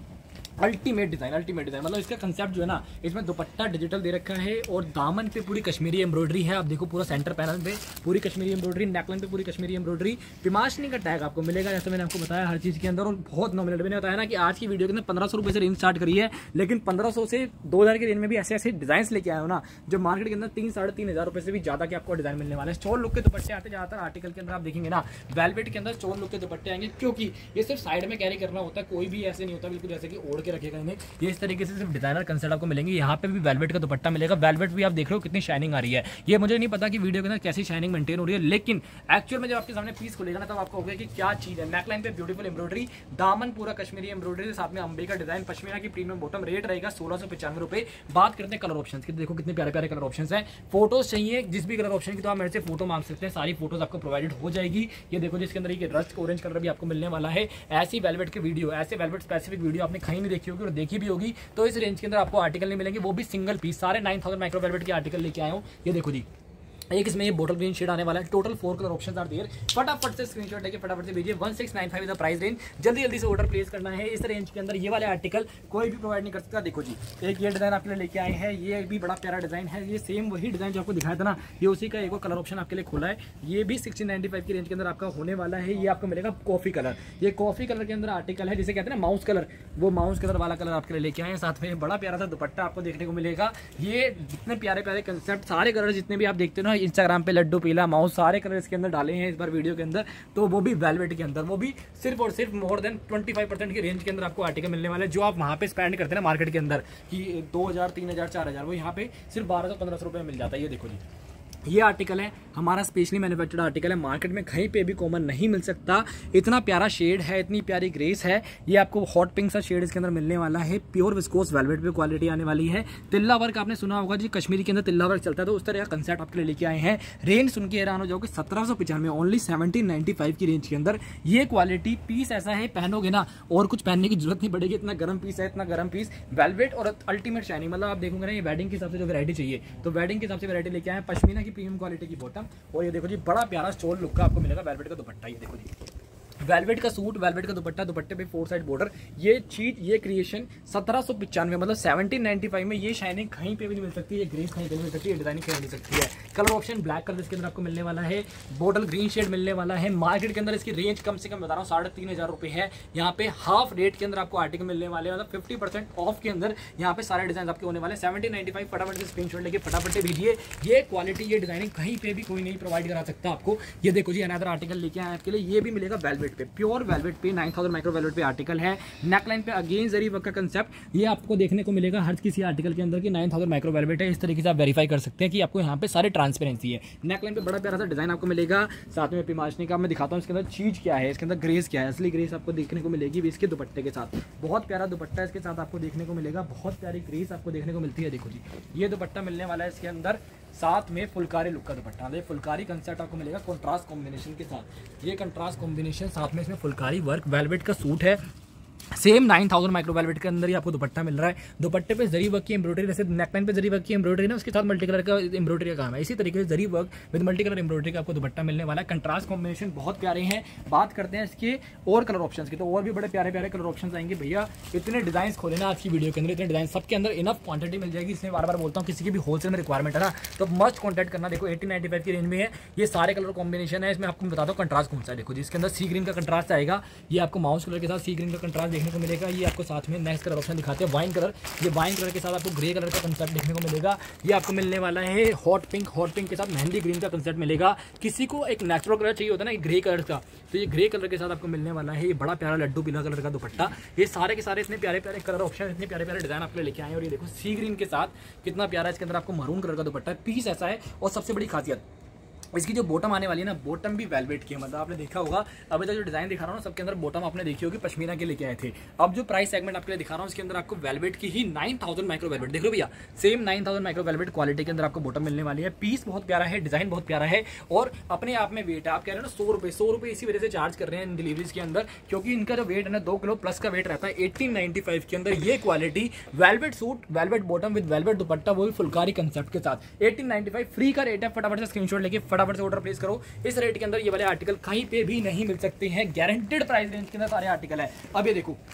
अल्टीमेट डिजाइन अल्टीमेट डिजाइन मतलब इसका कंसेप्ट जो है ना, इसमें दुपट्टा डिजिटल दे रखा है और दामन पे पूरी कश्मीरी एम्ब्रॉयडरी है। आप देखो पूरा सेंटर पैनल पे पूरी कश्मीरी एम्ब्रॉयडरी, नेकलाइन पे पूरी कश्मीरी एम्ब्रॉयडरी, पिमाशनी का टैग आपको मिलेगा जैसे मैंने आपको बताया हर चीज़ के अंदर। और बहुत नॉमिनल मैंने बताया ना कि आज की वीडियो के अंदर पंद्रह सौ रुपये से रेंज स्टार्ट करी है, लेकिन पंद्रह सौ से दो हज़ार की रेंज में भी ऐसे ऐसे डिजाइन लेके आए हो ना जो मार्केट के अंदर तीन साढ़े तीन हज़ार रुपये से भी ज़्यादा के आपको डिजाइन मिलने वाले हैं। चोल लुक के दुपट्टे आते ज़्यादातर आर्टिकल के अंदर आप देखेंगे ना, वेलवेट के अंदर चोल लुक के दुपट्टे आएंगे, क्योंकि ये सिर्फ साइड में कैरी करना होता है, कोई भी ऐसे नहीं होता बिल्कुल जैसे कि ओढ़ के रखेगा इन्हें। ये इस तरीके से सिर्फ डिजाइनर कंसेप्ट आपको मिलेंगे। यहाँ पे भी वेलवेट का दुपट्टा मिलेगा, वेलवेट भी आप देख रहे हो कितनी शाइनिंग आ रही है। ये मुझे नहीं पता कि वीडियो के अंदर कैसी शाइनिंग मेंटेन हो रही है, लेकिन एक्चुअल में जब आपके सामने पीस खुलेगा ना तब आपको होगा कि क्या चीज है। नेकलाइन पे ब्यूटीफुल एम्ब्रॉयडरी, दामन पूरा कश्मीरी एम्ब्रॉयडरी, साथ में अंबे का डिजाइन, पश्मीना की प्रीमियम बॉटम, रेट रहेगा सोलह सौ पचानवे रुपए। बात करते हैं कलर ऑप्शन की, देखो कितने प्यारे प्यारे कलर ऑप्शन है। फोटोज चाहिए जिस भी कलर ऑप्शन की तो आप मेरे से फोटो मांग सकते हैं, सारी फोटोज आपको प्रोवाइडेड हो जाएगी। ये देखो जिसके अंदर ये रस्ट ऑरेंज कलर भी आपको मिलने वाला है। ऐसी वेलवेट की वीडियो, ऐसे वेलवेट स्पेसिफिक वीडियो आपने कहीं नहीं देखी होगी और देखी भी होगी तो इस रेंज के अंदर आपको आर्टिकल नहीं मिलेंगे, वो भी सिंगल पीस। सारे नाइन थाउजेंड माइक्रो वेलवेट के आर्टिकल लेके आए हूँ। ये देखो जी, एक इसमें ये बोटल ग्रीन शेड आने वाला है। Total four colour options are there. फटाफट से स्क्रीनशॉट लेके फटाफट से भेजिए। One six nine five is the price range. जल्दी जल्दी से ऑर्डर प्लेस करना है। इस रेंज के अंदर ये वाले आर्टिकल कोई भी प्रोवाइड नहीं कर सकता। देखो जी, एक ये डिजाइन आपके लिए लेके आए हैं, ये भी बड़ा प्यारा डिजाइन है। ये सेम वही डिजाइन जो आपको दिखाया था ना, ये उसी का एक और कलर ऑप्शन आपके लिए खुला है। ये भी सिक्सटीन नाइनटी फाइव की रेंज के अंदर आपका होने वाला है। ये आपको मिलेगा कॉफी कलर। ये कॉफी कलर के अंदर आर्टिकल है, जिसे कहते हैं ना माउस कलर, वो माउस कलर वाला कलर आपके लिए लेके आए हैं। साथ में बड़ा प्यारा सा दुपट्टा आपको देखने को मिलेगा। ये जितने प्यारे प्यारे कंसेप्ट, सारे कलर जितने भी आप देखते हो ना इंस्टाग्राम पे, लड्डू पीला माउस, सारे कलर इसके अंदर डाले हैं इस बार वीडियो के अंदर, तो वो भी वेलवेट के अंदर, वो भी सिर्फ और सिर्फ मोर देन पच्चीस परसेंट की रेंज के अंदर आपको आर्टिकल मिलने वाले हैं। जो आप वहां पे स्पेंड करते हैं ना मार्केट के अंदर कि दो हजार तीन हजार चार हजार, वो यहाँ पे सिर्फ बारह सौ पंद्रह सौ रुपये मिल जाता है। ये देखो जी, ये आर्टिकल है हमारा स्पेशली मैन्युफैक्चर्ड आर्टिकल है, मार्केट में कहीं पे भी कॉमन नहीं मिल सकता। इतना प्यारा शेड है, इतनी प्यारी ग्रेस है। ये आपको हॉट पिंक सा शेड इसके अंदर मिलने वाला है। प्योर विस्कोस वेलवेट पे क्वालिटी आने वाली है। तिल्ला वर्क आपने सुना होगा जी, कश्मीरी के अंदर तिल्ला वर्क चलता है, तो उस तरह का कंसेप्ट आपके लिए लेके आए हैं। रेंज सुन के हैरान हो जाओगे, सत्रह सौ पचानवे ओनली सेवनटीन नाइनटी फाइव की रेंज के अंदर ये क्वालिटी। पीस ऐसा है पहनोगे ना और कुछ पहनने की जरूरत नहीं पड़ेगी, इतना गर्म पीस है, इतना गर्म पीस वेलवेट और अल्टीमेट शाइनिंग। मतलब आप देखोगे ना, ये वेडिंग के हिसाब से जो वैरायटी चाहिए तो वेडिंग के हिसाब से वैरायटी लेके आए। पश्मीना की प्रीमियम क्वालिटी की बॉटम, और ये देखो जी बड़ा प्यारा स्टोल लुक का आपको मिलेगा वेलवेट का दुपट्टा। ये देखो जी, वेलवेट का सूट, वेलवेट का दुपट्टा, दुपट्टे पे फोर साइड बॉर्डर। ये चीज, ये क्रिएशन सत्रह सौ पचानवे मतलब सेवनटीन नाइनटी फाइव में ये शाइनिंग कहीं पे भी नहीं मिल सकती, ये ग्रेस कहीं पे नहीं मिल सकती, ये डिजाइनिंग कहीं नहीं मिल सकती है। कलर ऑप्शन ब्लैक कलर इसके अंदर आपको मिलने वाला है, बॉटल ग्रीन शेड मिलने वाला है। मार्केट के अंदर इसकी रेंज कम से कम बता रहा हूँ साढ़े तीन हजार रुपए है। यहाँ पे हाफ रेट के अंदर आपको आर्टिकल मिलने वाले हैं, मतलब फिफ्टी परसेंट ऑफ के अंदर यहाँ पे सारे डिजाइन आपके होने वाले हैं। सेवनटीन नाइनटी फाइव फटाफट से स्क्रीनशॉट लेके फटाफट से भेजिए। ये क्वालिटी, ये डिजाइनिंग कहीं पे भी कोई नहीं प्रोवाइड करा सकता आपको। ये देखो जी, अनदर आर्टिकल लेके आए आपके लिए, ये भी मिलेगा वेलवेट पे, प्योर वेलवेट पे नाइन थाउजेंड माइक्रो वेलवेट पे आर्टिकल है। नेकलाइन पे अगेन जरी वर्क का कंसेप्ट ये आपको देखने को मिलेगा हर किसी आर्टिकल के अंदर की नाइन थाउजेंड माइक्रो वेलवेट है। इस तरीके से आप वेरीफाई कर सकते हैं कि आपको यहाँ पे सारे ट्रांसपेरेंसी है। नेकलाइन पे बड़ा प्यारा सा डिजाइन आपको मिलेगा, साथ में पिमाशनी का मैं दिखाता हूँ इसके अंदर चीज क्या है, इसके अंदर ग्रेस क्या है, असली ग्रेस आपको देखने को मिलेगी इसके दुपट्टे के साथ। बहुत प्यारा दुपट्टा इसके साथ आपको देखने को मिलेगा, बहुत प्यारी ग्रेस आपको देखने को मिलती है। देखो जी, ये दुपट्टा मिलने वाला है इसके अंदर, साथ में फुलकारी लुक का दुपट्टा, ये फुलकारी कंसेप्ट आपको मिलेगा कंट्रास्ट कॉम्बिनेशन के साथ। ये कंट्रास्ट कॉम्बिनेशन, साथ में इसमें फुलकारी वर्क, वेलवेट का सूट है। Same nine thousand micro velvet के अंदर ही आपको दुपट्टा मिल रहा है। दुपट्टे पे जरी वर्क की एम्ब्रॉयडरी, जैसे नेकलाइन पे जरी वर्क की एम्ब्रॉयडरी ना, उसके साथ मल्टी कलर का एम्ब्रॉयडरी का काम है। इसी तरीके से zari work with multi colour embroidery का आपको दुपट्टा मिलने वाला है। कंट्रास्ट कॉम्बिनेशन बहुत प्यारे हैं। बात करते हैं इसके और कलर ऑप्शंस की, तो और भी बड़े प्यारे प्यारे कलर ऑप्शंस आएंगे। भैया इतने डिजाइन खोले ना आज की वीडियो के अंदर, इतने डिजाइन सबके अंदर इनफ क्वांटिटी मिल जाएगी। इसलिए बार बार बोलता हूँ, किसी की भी होलसेल में रिक्वायरमेंट है ना तो मस्ट कॉन्टैक्ट करना। देखो एटीन नाइनटी फाइव की रेंज में है, ये सारे कलर कॉम्बिनेशन है। इसमें आपको बता दो कंट्रास्ट कौन सा है। देखो जी, इसके अंदर सी ग्रीन का कंट्रास्ट आएगा, ये आपको माउस कलर के साथ सी ग्रीन का कंट्रास्ट देखने को मिलेगा। ये आपको साथ में नेक्स्ट कलर ऑप्शन दिखाते हैं वाइन कलर, ये वाइन कलर के साथ आपको ग्रे कलर का कंसेप्ट देखने को मिलेगा। ये आपको मिलने वाला है हॉट पिंक, हॉट पिंक के साथ मेहंदी ग्रीन का कंसेप्ट मिलेगा। किसी को एक नेचुरल कलर चाहिए होता है ना ग्रे कलर का, तो ये ग्रे कलर के साथ आपको मिलने वाला है। ये बड़ा प्यारा लड्डू पीला कलर का दुपट्टा। ये सारे के सारे इतने प्यारे प्यारे कलर ऑप्शन, इतने प्यारे प्यारे डिजाइन आपके लेके आए। और ये देखो सी ग्रीन के साथ कितना प्यारा, इसके अंदर आपको मरून कलर का दुपट्टा है। पीस ऐसा है, और सबसे बड़ी खासियत इसकी जो बॉटम आने वाली है ना, बॉटम भी वेलवेट की है। मतलब आपने देखा होगा अभी तक जो डिजाइन दिखा रहा हूँ ना, सबके अंदर बॉटम आपने देखी होगी पश्मीना के लेके आए थे। अब जो प्राइस सेगमेंट आपके लिए दिखा रहा हूँ, इसके अंदर आपको वेलवेट की ही नाइन थाउजेंड माइक्रो वेलवेट, देख लो भैया, same nine thousand micro velvet quality के अंदर आपको बॉटम मिलने वाली है। पीस बहुत प्यारा है, डिजाइन बहुत प्यारा है, और अपने आप में वेट है। आप कह रहे हैं ना सौ रुपये सौ रुपये इसी वजह से चार्ज कर रहे हैं डिलीवरीज के अंदर, क्योंकि इनका जो वेट है ना दो किलो प्लस का वेट रहता है। एटीन नाइनटी फाइव के अंदर ये quality, velvet suit, velvet bottom with velvet dupatta, वो भी फुलकारी कंसेप्ट के साथ। एटीन नाइनटी फाइव फ्री का रेट है। फटाफट से स्क्रीनशॉट लेके फटाफट से ऑर्डर प्लेस करो। इस रेट के अंदर ये वाले आर्टिकल कहीं पे भी नहीं मिल सकते हैं, गारंटेड प्राइस रेंज के अंदर सारे आर्टिकल है। अब ये देखो,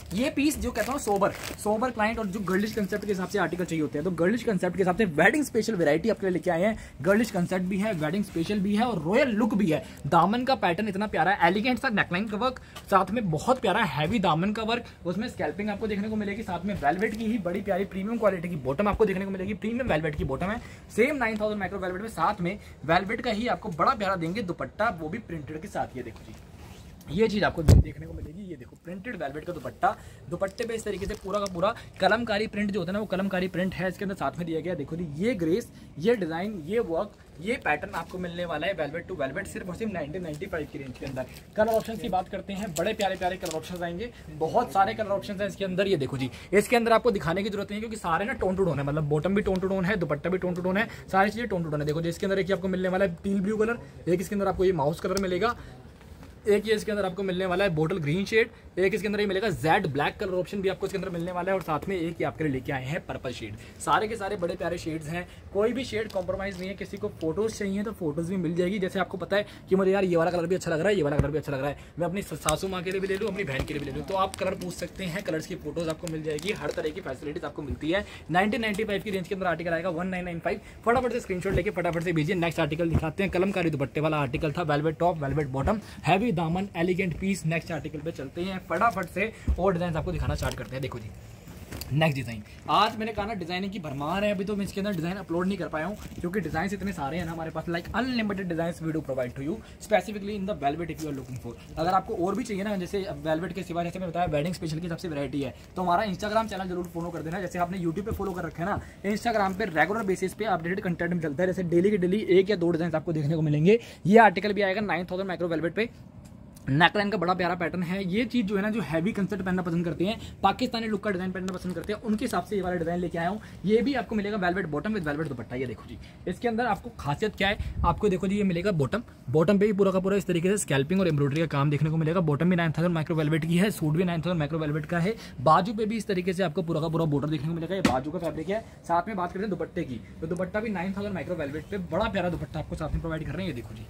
ये पीस जो कहता हूँ सोबर सोबर क्लाइंट और जो गर्लिश कंसेप्ट के हिसाब से आर्टिकल चाहिए होते हैं, तो गर्लिश कंसेप्ट के हिसाब से वेडिंग स्पेशल वैरायटी आपके लिए लेके आए हैं। गर्लिश कंसेप्ट भी है, वेडिंग स्पेशल भी है और रॉयल लुक भी है। दामन का पैटर्न इतना प्यारा है, एलिगेंट सा नेकलाइन का वर्क, साथ में बहुत प्यारा हैवी दामन का वर्क, उसमें स्कैल्पिंग आपको देखने को मिलेगी, साथ में वेलवेट की ही बड़ी प्यारी प्रीमियम क्वालिटी की बॉटम आपको देखने को मिलेगी। प्रीमियम वेलवेट की बॉटम है, same nine thousand micro velvet में, साथ में वेलवेट का ही आपको बड़ा प्यारा देंगे दुपट्टा, वो भी प्रिंटेड के साथ। ये देखो जी, ये चीज आपको देखने को मिलेगी। ये देखो प्रिंटेड वेलवेट का दुपट्टा, दुपट्टे पे इस तरीके से पूरा का पूरा कलमकारी प्रिंट जो होता है ना, वो कलमकारी प्रिंट है इसके अंदर साथ में दिया गया। देखो जी, ये ग्रेस, ये डिजाइन, ये वर्क, ये पैटर्न आपको मिलने वाला है वेलवेट टू वेलवेट सिर्फ और सिर्फ नाइनटीन नाइनटी फाइव की रेंज के अंदर। कलर ऑप्शन की बात करते हैं, बड़े प्यारे प्यारे कलर ऑप्शन आएंगे, बहुत सारे कलर ऑप्शन है इसके अंदर। ये देखो जी, इसके अंदर आपको दिखाने की जरूरत नहीं है क्योंकि सारे ना टोन टू टोन है, मतलब बॉटम भी टोन टू टोन है, दुपट्टा भी टोन टू टोन है, सारी चीजें टोन टू टोन है। देखो जी, इसके अंदर एक आपको मिलने वाला है टील ब्लू कलर, एक इसके अंदर आपको ये माउस कलर मिलेगा, एक ये इसके अंदर आपको मिलने वाला है बोटल ग्रीन शेड, एक इसके अंदर ये मिलेगा जेड ब्लैक कलर ऑप्शन भी आपको इसके अंदर मिलने वाला है, और साथ में एक ये आपके लिए लेके आए हैं पर्पल शेड। सारे के सारे बड़े प्यारे शेड्स हैं, कोई भी शेड कॉम्प्रोमाइज नहीं है। किसी को फोटोज चाहिए तो फोटोज भी मिल जाएगी। जैसे आपको पता है कि मुझे यार ये वाला कलर भी अच्छा लग रहा है, ये वाला कलर भी अच्छा लग रहा है, मैं अपनी सासू माँ के लिए भी ले लूँ, अपनी बहन के लिए भी ले लूँ, तो आप कलर पूछ सकते हैं, कलर्स की फोटोज आपको मिल जाएगी, हर तरह की फैसिलिटीज आपको मिलती है। नाइनटीन नाइनटी फाइव की रेंज के अंदर आर्टिकल आएगा वन नाइन नाइन फाइव। फटाफट से स्क्रीनशॉट लेके फटाफट से भेजिए। नेक्स्ट आर्टिकल दिखाते हैं, कलमकारी दुपट्टे वाला आर्टिकल था, velvet top, velvet bottom, heavy दामन, एलिगेंट पीस। नेक्स्ट आर्टिकल पे चलते हैं फटाफट से और डिजाइन आपको दिखाना स्टार्ट करते हैं। देखो जी, नेक्स्ट डिजाइन, आज मैंने कहा ना डिजाइनिंग की भरमार है, अभी तो मैं इसके अंदर डिजाइन अपलोड नहीं कर पाया हूँ क्योंकि डिजाइन इतने सारे हैं ना हमारे पास, like unlimited design video provide to you specifically in the velvet if you are looking for. अगर आपको और भी चाहिए ना, जैसे वेलवेट के सिवा जैसे मैं बताया वेडिंग स्पेशल की सबसे वैरायटी है, तो हमारा इंस्टाग्राम चैनल जरूर फॉलो कर देना। जैसे आपने यूट्यूब पे फॉलो कर रखा है ना, इंस्टाग्राम पे रेगुलर बेसिस पे अपडेटेड कंटेंट में चलता है, जैसे डेली के डेली एक या दो डिजाइन आपको देखने को मिलेंगे। ये आर्टिकल भी आएगा नाइन थाउजेंड माइक्रो वेलवेट पे, नेकलाइन का बड़ा प्यारा पैटर्न है। ये चीज जो है ना, जो हैवी कंसेप्ट पहनना पसंद करते हैं, पाकिस्तानी लुक का डिजाइन पहनना पसंद करते हैं, उनके हिसाब से ये वाला डिजाइन लेके आया हूँ। ये भी आपको मिलेगा velvet bottom with velvet dupatta. ये देखो जी, इसके अंदर आपको खासियत क्या है, आपको देखो जी, ये मिलेगा बॉटम, बॉटम पे भी पूरा का पूरा इस तरीके से स्कैल्पिंग और एम्ब्रॉयडरी का काम देखने को मिलेगा। बॉटम भी नाइन थाउजेंड माइक्रो वेलवेट की है, सूट भी नाइन थाउजेंड माइक्रो वेलवेट का है। बाजू पे भी इस तरीके से आपको पूरा का पूरा बॉर्डर देखने को मिलेगा, ये बाजू का फैब्रिक है। साथ में बात करते हैं दुपट्टे की, तो दुपट्टा भी नाइन थाउजेंड माइक्रो वेलवेट पे बड़ा प्यारा दुपट्टा आपको साथ में प्रोवाइड कर रहे हैं। ये देखो जी,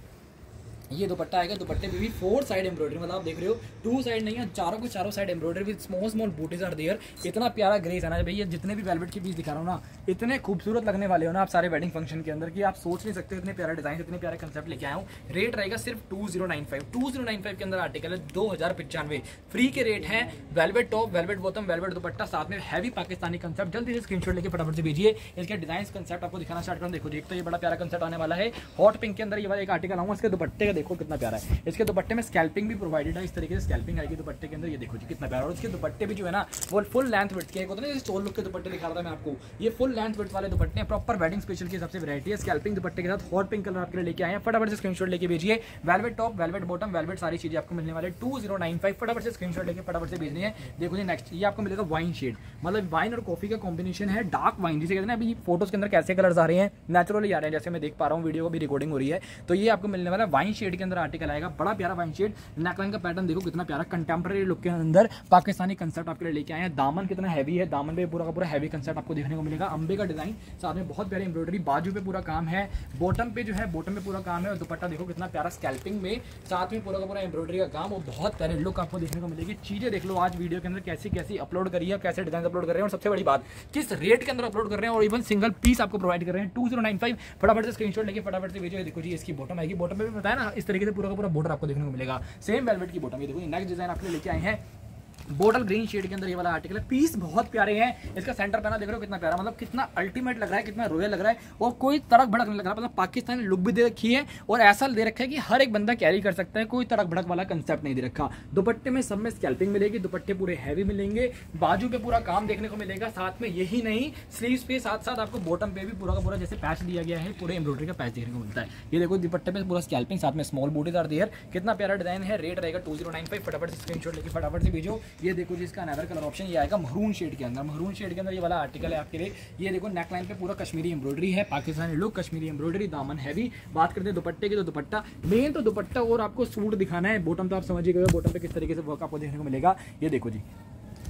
ये दुपट्टा आएगा, दुपट्टे पे भी फोर साइड एम्ब्रॉयडरी, मतलब आप देख रहे हो टू साइड नहीं है, चारों के चारों side embroidery with small small बूटीज आर देयर। इतना प्यारा ग्रेस है ना भैया, जितने भी वेलवेट के पीस दिखा रहा हूँ ना, इतने खूबसूरत लगने वाले हो ना आप सारे वेडिंग फंक्शन के अंदर, कि आप सोच नहीं सकते इतने प्यारे डिजाइन, इतने प्यारे कंसेप्ट लेके आया हूँ। रेट रहेगा सिर्फ two zero nine five two zero nine five के अंदर आर्टिकल है, दो हजार पचानवे फ्री के रेट है। Velvet top, velvet bottom, velvet dupatta, साथ में हैवी पाकिस्तानी कंसेप्ट। जल्दी से स्क्रीनशॉट लेके फटाफट से भेजिए। इसके डिजाइन कंसेप्ट आपको दिखाना स्टार्ट करूँ। देखो जी, एक तो ये बड़ा प्यारा कंसेप्ट आने वाला है, हॉट पिंक के अंदर ये वाला एक आर्टिकल आऊंगा। इसके दुपट्टे का देखो कितना प्यारा है, इसके दुपट्टे में स्कैल्पिंग भी प्रोवाइडेड है, इस तरीके से स्कैल्पिंग आएगी दुपट्टे के अंदर। ये देखो जी कितना प्यारा, और इसके दुपट्टे भी जो है ना वो फुल लेंथ विड्थ के, होता है ना जैसे स्टोल लुक के दुपट्टे दिखा रहा था मैं आपको, ये फुल लेंथ विड्थ वाले दुपट्टे हैं, प्रॉपर वेडिंग स्पेशल की सबसे वैरायटी है। स्कैल्पिंग दुपट्टे के साथ हॉट पिंक कलर आपके लिए लेके आए हैं, फटाफट से स्क्रीनशॉट लेके भेजिए। Velvet top, velvet bottom, velvet सारी चीजें आपको मिलने वाले टू जीरो नाइन फाइव, फटाफट से स्क्रीनशॉट लेके फटाफट से भेजनी है। देखो जी, नेक्स्ट ये आपको मिलेगा वाइन शेड, मतलब वाइन और कॉफी का कॉम्बिनेशन है, डार्क वाइन जिसे कहते हैं। अभी फोटोज के अंदर कैसे कलर्स आ रहे हैं, नेचुरली आ रहे हैं, जैसे मैं देख पा रहा हूँ, वीडियो भी रिकॉर्डिंग हो रही है, तो ये आपको मिलने वाला वाइन शेड के अंदर आर्टिकल आएगा, बड़ा प्यारा वाइन शेड। नेकलाइन का पैटर्न देखो कितना प्यारा, कंटेम्प्रेरी लुक के अंदर पाकिस्तानी कंसेप्ट आपके लिए लेके आए हैं। दामन कितना हैवी है, दामन पे पूरा का पूरा हैवी कंसेप्ट आपको देखने को मिलेगा। अंबे का डिजाइन, साथ में बहुत प्यारी एम्ब्रॉयडरी, बाजू पे पूरा काम है, बॉटम पे जो है बॉटम पे पूरा काम है, और दुपट्टा देखो कितना प्यारा स्कैल्पिंग में, साथ में पूरा का पूरा एम्ब्रॉयडरी का काम, और बहुत प्यारे लुक आपको देखने को मिलेगी। चीजें देख लो आज वीडियो के अंदर कैसी कैसी अपलोड करी है, कैसे डिजाइन अपलोड कर रहे हैं, और सबसे बड़ी बात किस रेट के अंदर अपलोड कर रहे हैं, और इवन सिंगल पीस आपको प्रोवाइड कर रहे हैं टू जीरो नाइन फाइव। फटाफट से स्क्रीनशॉट लेके फटाफट से भेजो। देखो जी, इसकी बॉटम आएगी, बॉटम पे भी बताया ना इस तरीके से पूरा का पूरा बॉर्डर आपको देखने को मिलेगा, सेम वेलवेट की बॉटम। ये देखो नेक्स्ट डिजाइन आपके लिए लेके आए हैं, बोटल ग्रीन शेड के अंदर ये वाला आर्टिकल है। पीस बहुत प्यारे हैं, इसका सेंटर पैनल देख रहे हो कितना प्यारा, मतलब कितना अल्टीमेट लग रहा है, कितना रॉयल लग रहा है, और कोई तड़क भड़क नहीं लग रहा, मतलब पाकिस्तानी लुक भी दे रखी है, और ऐसा दे रखा है कि हर एक बंदा कैरी कर सकता है, कोई तड़क भड़क वाला कंसेप्ट नहीं दे रखा। दुपट्टे में सब में स्कैल्पिंग मिलेगी, दुपट्टे पूरे हैवी मिलेंगे, बाजू पे पूरा काम देखने को मिलेगा, साथ में यही नहीं स्लीव्स पे साथ साथ आपको बॉटम पे भी पूरा का पूरा जैसे पैच दिया गया है, पूरे एम्ब्रॉयडरी का पैच देखने को मिलता है। ये देखो दुपट्टे पे पूरा स्कैल्पिंग, साथ में स्मॉल बूटीज आर देयर, कितना प्यारा डिजाइन है। रेट रहेगा टू जीरो नाइन फाइव, फटाफट से स्क्रीनशॉट लेके फटाफट से भेजो। ये देखो जिसका कलर ऑप्शन ये आएगा महरून शेड के अंदर, महरून शेड के अंदर ये वाला आर्टिकल है आपके लिए। ये देखो नेकलाइन पे पूरा कश्मीरी एम्ब्रॉयडरी है, पाकिस्तानी लुक, कश्मीरी एम्ब्रॉयडरी, दामन हैवी। बात करते हैं दुपट्टे की, तो दुपट्टा मेन तो दुपट्टा, और आपको सूट दिखाना है। बॉटम तो आप समझ ही गए हो, बॉटम पे किस तरीके से वर्क आपको देखने को मिलेगा। ये देखो जी,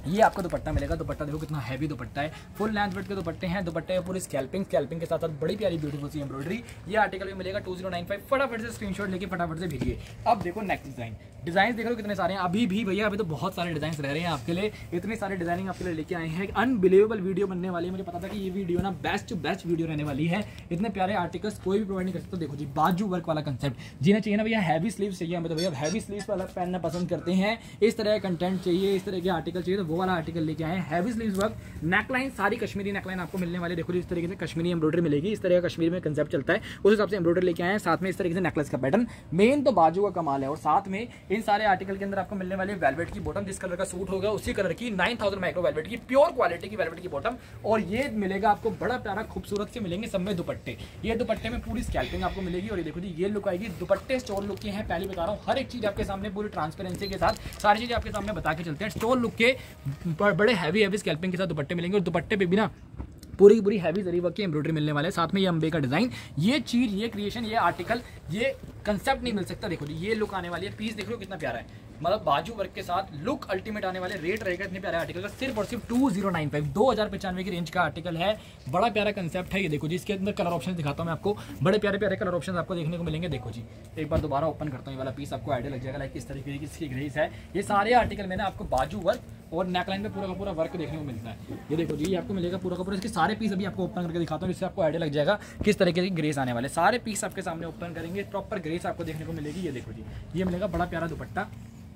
ये आपको दुपट्टा मिलेगा। दुपट्टा देखो कितना हैवी दुपट्टा है, फुल लेंथ विड्थ के दुपट्टे हैं। दुपट्टे पूरी स्कैल्पिंग स्कैल्पिंग के साथ साथ बड़ी प्यारी ब्यूटीफुल सी एम्ब्रॉयडरी। ये आर्टिकल भी मिलेगा टू जीरो नाइन फाइव। फटाफट से स्क्रीनशॉट लेके फटाफट से भेजिए। अब देखो नेक्स्ट डिजाइन, डिजाइन देख लो कितने सारे हैं अभी भी भैया, अभी तो बहुत सारे डिजाइन रह रहे हैं आपके लिए। इतने सारे डिजाइनिंग आपके लिए लेके आए हैं, अनबिलीवेबल वीडियो बनने वाली है। मुझे पता था कि ये वीडियो ना बेस्ट टू बेस्ट वीडियो रहने वाली है। इतने प्यारे आर्टिकल्स कोई भी प्रोवाइड नहीं कर सकता। देखो जी बाजू वर्क वाला कंसेप्ट, जिन्हें चाहिए ना भैया हैवी स्लीव्स चाहिए हमें, तो भैया हैवी स्लीव्स वाला पहनना पसंद करते हैं, इस तरह का कंटेंट चाहिए, इस तरह के आर्टिकल चाहिए, तो वो वाला आर्टिकल लेके आए हैं। हैवी स्लीव्स वर्क, नेकलाइन सारी कश्मीरी नेकलाइन आपको मिलने वाली। देखो जी इस तरीके से कश्मीरी एम्ब्रॉयडरी मिलेगी, इस तरह का कश्मीर में कंसेप्ट चलता है, उस हिसाब से एम्ब्रॉयडरी लेके आए हैं। साथ में इस तरीके से नेकलेस का पैटर्न, मेन तो बाजू का कमाल है। और साथ में इन सारे आर्टिकल के अंदर आपको मिलने वाली वेलवेट की बॉटम, जिस कलर का सूट होगा उसी कलर की नाइन थाउजेंड माइक्रो वेलवेट की प्योर क्वालिटी की वेलवेट की बॉटम। और ये मिलेगा आपको बड़ा प्यारा खूबसूरत से मिलेंगे सब में दुपट्टे। ये दुपट्टे में पूरी स्कैल्पिंग आपको मिलेगी। और ये देखो जी ये लुक आएगी, दुपट्टे स्टोर लुक के हैं, पहले बता रहा हूँ हर एक चीज आपके सामने पूरी ट्रांसपेरेंसी के साथ सारी चीजें आपके सामने बता के चलते हैं। स्टोर लुक के बड़े हैवी हैवी स्कैल्पिंग के साथ दुपट्टे मिलेंगे। और दुपट्टे पे भी ना पूरी पूरी हैवी जरी वर्क की एम्ब्रॉयडरी मिलने वाले हैं। साथ में ये अंबे का डिजाइन, ये चीज, ये क्रिएशन, ये आर्टिकल, ये कंसेप्ट नहीं मिल सकता। देखो जी ये लुक आने वाली है, पीस देख लो कितना प्यारा है, मतलब बाजू वर्क के साथ लुक अल्टीमेट आने वाले। रेट रहेगा इतने प्यारे आर्टिकल का सिर्फ और सिर्फ टू जीरो नाइन फाइव, दो हजार पचानवे की रेंज का आर्टिकल है। बड़ा प्यारा कंसेप्ट है। ये देखो जी इसके अंदर कलर ऑप्शन दिखाता हूँ मैं आपको, बड़े प्यारे प्यारे कलर ऑप्शन आपको देखने को मिलेंगे। देखो जी एक बार दोबारा ओपन करता हूँ, ये वाला पीस आपको आइडिया लग जाएगा लाइक किस तरीके की इसकी ग्रेस है। ये सारे आर्टिकल में ना आपको बाजू वर्क और नेकलाइन पे पूरा का पूरा वर्क देखने को मिलता है। ये देखो जी ये आपको मिलेगा पूरा का पूरा। इसके सारे पीस अभी आपको ओपन करके दिखाता हूँ, जिससे आपको आइडिया लग जाएगा किस तरीके की ग्रेस आने वाले। सारे पीस आपके सामने ओपन करेंगे, प्रॉपर ग्रेस आपको देखने को मिलेगी। ये देखो जी ये मिलेगा बड़ा प्यारा दुपट्टा,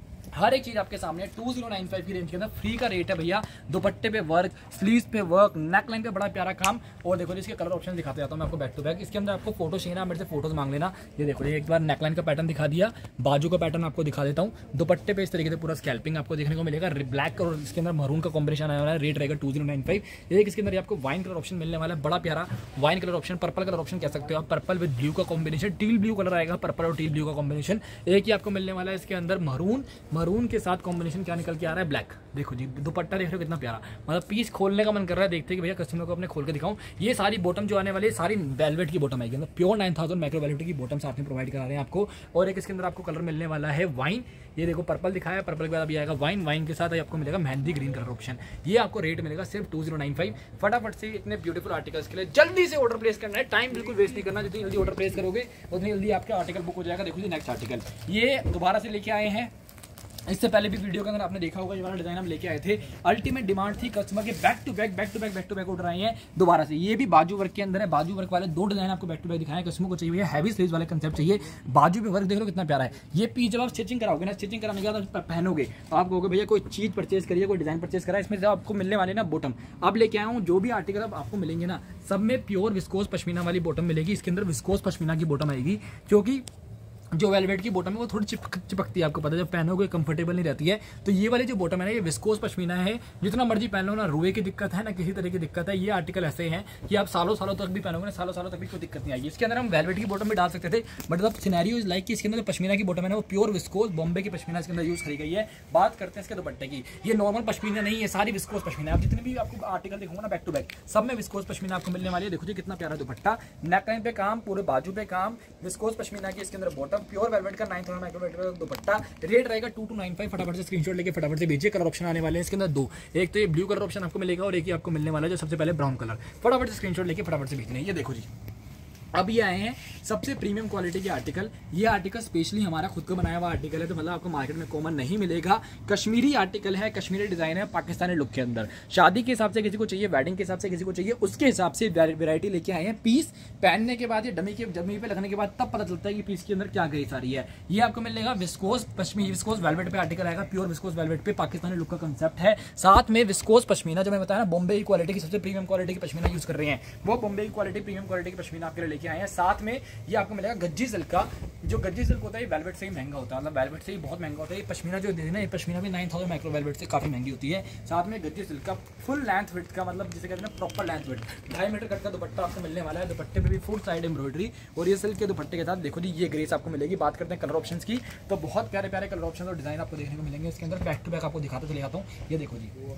हर एक चीज आपके सामने टू जीरो नाइन फाइव की रेंज के अंदर फ्री का रेट है भैया। दुपट्टे पे वर्क, स्लीव्स पे वर्क, नेकलाइन पे बड़ा प्यारा काम। और देखो जी इसके कलर ऑप्शन दिखाते जाता हूं मैं आपको बैक टू बैक। इसके अंदर आपको फोटो चाहिए ना, मेरे से फोटोज मांग लेना। ये देखो जी एक बार नेकलाइन का पैटर्न दिखा दिया, बाजू का पैटर्न आपको दिखा देता हूँ। दुपट्टे पे इस तरीके से पूरा स्कैल्पिंग आपको देखने को मिलेगा, ब्लैक और इसके अंदर मरून का कॉम्बिनेशन आने वाला है। रेट रहेगा टू जीरो नाइन फाइव। एक इसके अंदर आपको वाइन कलर ऑप्शन मिलने वाला है, बड़ा प्यारा wine colour option, purple colour option कह सकते हो आप, पर्पल विद ब्लू का कॉम्बिनेशन, टील ब्लू कलर आएगा, पर्पल और टील ब्लू का कॉम्बिनेशन। एक ही आपको मिलने वाला है इसके अंदर मरून, मरून के साथ कॉम्बिनेशन क्या निकल के आ रहा है, ब्लैक। देखो जी दुपट्टा देख रहे हो कितना प्यारा, मतलब पीस खोलने का मन कर रहा है, देखते कि भैया कस्टमर को अपने खोल के दिखाऊं। ये सारी बॉटम जो आने वाली है सारी वेलवेट की बॉटम आएगी, मतलब pure nine thousand micro velvet की बॉटम साथ में प्रोवाइड करा रहे हैं आपको। और एक इसके अंदर आपको कलर मिलने वाला है वाइन। ये देखो पर्पल दिखाया है, पर्पल के बाद अभी आएगा वाइन, वाइन के साथ आपको मिलेगा मेहंदी ग्रीन कलर ऑप्शन। ये आपको रेट मिलेगा सिर्फ टू जीरो नाइन फाइव। फटाफट से इतने ब्यूटीफुल आर्टिकल्स के लिए जल्दी से ऑर्डर प्लेस करना है, टाइम बिल्कुल वेस्ट नहीं करना। जितनी जल्दी ऑर्डर प्लेस करोगे उतनी जल्दी आपका आर्टिकल बुक हो जाएगा। देखो जी नेक्स्ट आर्टिकल ये दोबारा से लेके आए हैं, इससे पहले भी वीडियो के अंदर आपने देखा होगा ये वाला डिजाइन हम लेके आए थे। अल्टीमेट डिमांड थी कस्टमर के, back to back back to back back to back order आए हैं दोबारा से। ये भी बाजू वर्क के अंदर है, बाजू वर्क वाले दो डिजाइन आपको बैक टू बैक दिखाएं। कस्टमर को चाहिए हैवी स्लीव्स वाले कंसेप्ट चाहिए, बाजू पे वर्क देख लो कितना प्यारा है। ये पीस जब आप स्टिचिंग कराओगे ना, स्टिचिंग कराने के बाद पहनोगे तो आप कहोगे भैया कोई चीज परचेज करिए, कोई डिजाइन परचेज करा। इसमें आपको मिलने वाले ना बॉटम अब लेके आया हूँ, जो भी आर्टिकल अब आपको मिलेंगे ना सब में प्योर विस्कोस पश्मीना वाली बॉटम मिलेगी। इसके अंदर विस्कोस पश्मीना की बॉटम आएगी, क्योंकि जो वेलवेट की बॉटम है वो थोड़ी चिपक चिपकती है, आपको पता है जब पहनोगे कंफर्टेबल नहीं रहती है। तो ये वाली जो बॉटम है ना ये विस्कोस पश्मीना है, जितना मर्जी पहन लो ना, रुए की दिक्कत है ना किसी तरह की दिक्कत है। ये आर्टिकल ऐसे हैं कि आप सालों सालों तक भी पहनोगे ना, सालों सालों तक भी कोई दिक्कत नहीं आएगी। इसके अंदर हम वेलवेट की बॉटम भी डाल सकते थे, बट अब सिनेरियो इज लाइक कि इसके अंदर पश्मीना की बॉटम है ना वो प्योर विस्कोस बॉम्बे की पश्मीना इसके अंदर यूज करी गई है। बात करते हैं इसके दुपट्टे की, ये नॉर्मल पश्मीना नहीं है, सारी विस्कोस पश्मीना। आप जितने भी आपको आर्टिकल देखोगे ना बैक टू बैक सब में विस्कोस पश्मीना आपको मिलने वाली है। देखो जी कितना प्यारा दुपट्टा, नेकलाइन पे काम, पूरे बाजू पे काम, विस्कोस पश्मीना की इसके अंदर बॉटम, प्योर वेलवेट का माइक्रोमीटर दुपट्टा। रेट रहेगा टू टू नाइन फाइव। फटाफट से स्क्रीनशॉट लेके फटाफट से भेजिए। कलर ऑप्शन आने वाले हैं इसके अंदर दो, एक तो ये ब्लू कलर ऑप्शन आपको मिलेगा और एक ही आपको मिलने वाला है जो सबसे पहले ब्राउन कलर। फटाफट से स्क्रीनशॉट लेके फटाफट से भेजने। ये देखो जी अब ये आए हैं सबसे प्रीमियम क्वालिटी के आर्टिकल। ये आर्टिकल स्पेशली हमारा खुद का बनाया हुआ आर्टिकल है, तो मतलब आपको मार्केट में कॉमन नहीं मिलेगा। कश्मीरी आर्टिकल है, कश्मीरी डिजाइन है, पाकिस्तानी लुक के अंदर। शादी के हिसाब से किसी को चाहिए, वेडिंग के हिसाब से किसी को चाहिए, उसके हिसाब से वैरायटी लेके आए हैं। पीस पहनने के बाद, ये डमी के डमी पे लगने के बाद तब पता चलता है कि पीस के अंदर क्या ग्रेस आ रही है। ये आपको मिलेगा विस्कोस पश्मीना, विस्कोस वेलवेट पे आर्टिकल आएगा, प्योर विस्कोस वेलवेट पे पाकिस्तानी लुक का कंसेप्ट है। साथ में विस्कोस पश्मीना, जो मैं बताया ना बॉम्बे की क्वालिटी की सबसे प्रीमियम क्वालिटी की पश्मीना यूज कर रहे हैं, वो बॉम्बे की क्वालिटी प्रीमियम क्वालिटी की पश्मीना आपके लिए लेके आए हैं। साथ में ये आपको मिलेगा गज्जी सिल्क का, जो गज्जी सिल्क होता है वेलवेट से ही महंगा होता है, मतलब वेलवेट से ही बहुत महंगा होता है। ये पश्मीना जो दे देना, ये पश्मीना भी नाइन थाउजेंड माइक्रो वेलवेट से काफी महंगी होती है। साथ में गज्जी सिल्क का फुल लेंथ विड्थ का, मतलब जिसे कहते हैं प्रॉपर लेंथ विड्थ, ढाई मीटर कट का दुपट्टा आपको मिलने वाला है। दुपट्टे पे भी फुल साइड एम्ब्रॉयडरी और ये सिल्क के दुपट्टे के साथ देखो जी ये ग्रेस आपको मिलेगी। बात करते हैं कलर ऑप्शंस की, तो बहुत प्यारे प्यारे कलर ऑप्शन और डिजाइन आपको देखने को मिलेंगे इसके अंदर। बैक टू बैक आपको दिखाते चले जाता हूँ। ये देखो जी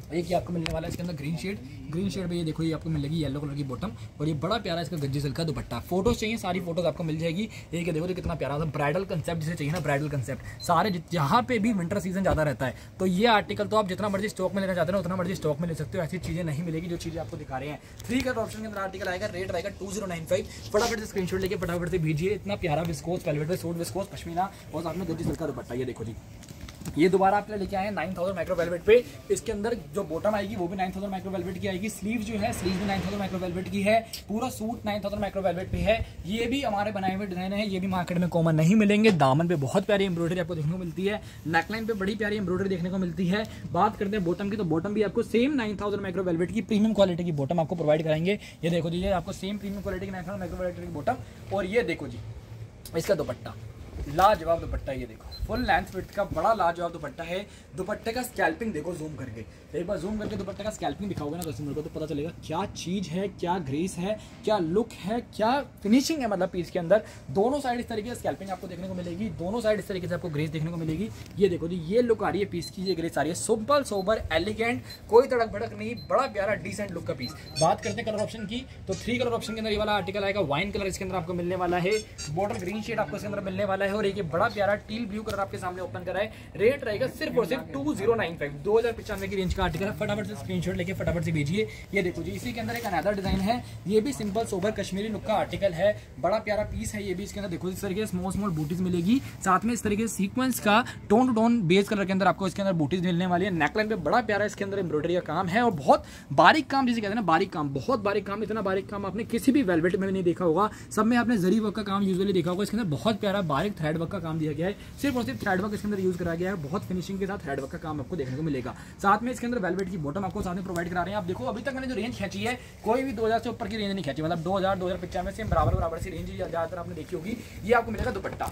एक ये आपको मिलने वाला है इसके अंदर ग्रीन शेड, ग्रीन शेड में ये देखो ये आपको मिलेगी येलो कलर की बॉटम और ये बड़ा प्यारा इसका गज्जी सिल्क का दुपट्टा। फोटोज चाहिए सारी फोटोज आपको मिल जाएगी। एक देखो तो कितना प्यारा था ब्राइडल कंसेप्ट जिसे चाहिए ना, ब्राइडल कंसेप्ट सारे जहाँ पे भी विंटर सीजन ज़्यादा रहता है तो ये आर्टिकल तो आप जितना मर्जी स्टॉक में लेना चाहते हैं उतना मर्जी स्टॉक में ले सकते हो। ऐसी चीज़ें नहीं मिलेगी जो चीज़ें आपको दिखा रहे हैं। थ्री कलर ऑप्शन के अंदर आर्टिकल आएगा, रेट आएगा टू जीरो नाइन फाइव। फटाफट से स्क्रीनशॉट लेके फटाफट से भेजिए। इतना प्यारा विस्कोस वेलवेट पे सूट विस्कोस पश्मीना और साथ में गज्जी सिल्क का दुपट्टा। ये देखो जी ये दोबारा आपके लेके आए हैं नाइन थाउजेंड माइक्रो वेलवेट पे। इसके अंदर जो बॉटम आएगी वो भी नाइन थाउजेंड माइक्रो वेलवेट की आएगी। स्लीव जो है स्लीव भी नाइन थाउजेंड माइक्रो वेलवेट की है। पूरा suit nine thousand micro velvet पे है। ये भी हमारे बनाए हुए डिजाइन है, ये भी मार्केट में कॉमन नहीं मिलेंगे। दामन पे बहुत प्यारी एम्ब्रॉयडरी आपको देखने को मिलती है, नेकलाइन पे बड़ी प्यारी एम्ब्रॉयडरी देखने को मिलती है। बात करते हैं बॉटम की तो बॉटम भी आपको same nine thousand micro velvet की प्रीमियम क्वालिटी की बॉटम आपको प्रोवाइड कराएंगे। ये देखो जी ये आपको सेम प्रीमियम क्वालिटी की नाइन थाउजेंड माइक्रो वेलवेट की बॉटम और ये देखो जी इसका दुपट्टा लाजवाब दुपट्टा। ये देखो फुल लेंथ विड्थ का बड़ा लाजवाब दुपट्टा है। दुपट्टे का स्कैल्पिंग देखो जूम करके, एक बार जूम करके दुपट्टे का स्कैल्पिंग दिखाओगे ना कस्टमर को तो पता चलेगा क्या चीज़ है, क्या ग्रेस है, क्या लुक है, क्या फिनिशिंग है। मतलब पीस के अंदर दोनों साइड इस तरीके से स्कैल्पिंग आपको देखने को मिलेगी, दोनों साइड इस तरीके से आपको ग्रेस देखने को मिलेगी। ये देखो जी ये लुक आ रही है पीस की, ये ग्रेस आ रही है। सिंपल सोबर एलिगेंट, कोई तड़क भड़क नहीं, बड़ा प्यारा डिसेंट लुक का पीस। बात करते हैं कलर ऑप्शन की तो थ्री कलर ऑप्शन के अंदर ये वाला आर्टिकल आएगा। वाइन कलर इसके अंदर आपको मिलने वाला है, बॉर्डर ग्रीन शेड आपको इसके अंदर मिलने वाला है और एक बड़ा प्यारा टील ब्लू कलर आपके सामने ओपन करा है। रेट रहेगा सिर्फ और सिर्फ टू जीरो नाइन फाइव, दो हजार पचानवे की रेंज का आर्टिकल है। फटाफट से स्क्रीनशॉट लेके फटाफट से भेजिए। ये देखो जी इसी के अंदर एक अनदर डिजाइन है, ये भी सिंपल सोबर कश्मीरी लुक का आर्टिकल है। बड़ा प्यारा पीस है ये भी। इसके अंदर देखो इस तरीके से स्मॉल स्मॉल बूटीज मिलेगी, साथ में इस तरीके से सीक्वेंस का tone to tone base colour के अंदर आपको इसके अंदर बूटीज मिलने वाली है। नेकलाइन पे बड़ा प्यारा इसके अंदर एम्ब्रॉयडरी का काम है और बहुत बारीक काम जिसे कहते हैं ना, बारीक काम, बहुत बारीक काम। इतना बारीक काम आपने किसी भी वेलवेट में नहीं देखा होगा, सब में आपने जरी वर्क का काम यूजुअली देखा होगा। इसके अंदर बहुत प्यारा बारीक थ्रेड वर्क का काम दिया गया है, सिर्फ और सिर्फ थ्रेड वर्क इसके अंदर यूज करा गया है। बहुत फिनिशिंग के साथ थ्रेड वर्क का काम आपको देखने को मिलेगा। साथ में इसके अंदर वेलवेट की बॉटम आपको साथ में प्रोवाइड करा रहे हैं। आप देखो अभी तक मैंने जो रेंज खींची है कोई भी दो हजार से ऊपर की रेंज नहीं खींची, मतलब दो हजार दो हजार पचानवे से बराबर बराबर सी रेंज ज्यादातर आपने देखी होगी। ये आपको मिलेगा दुपट्टा।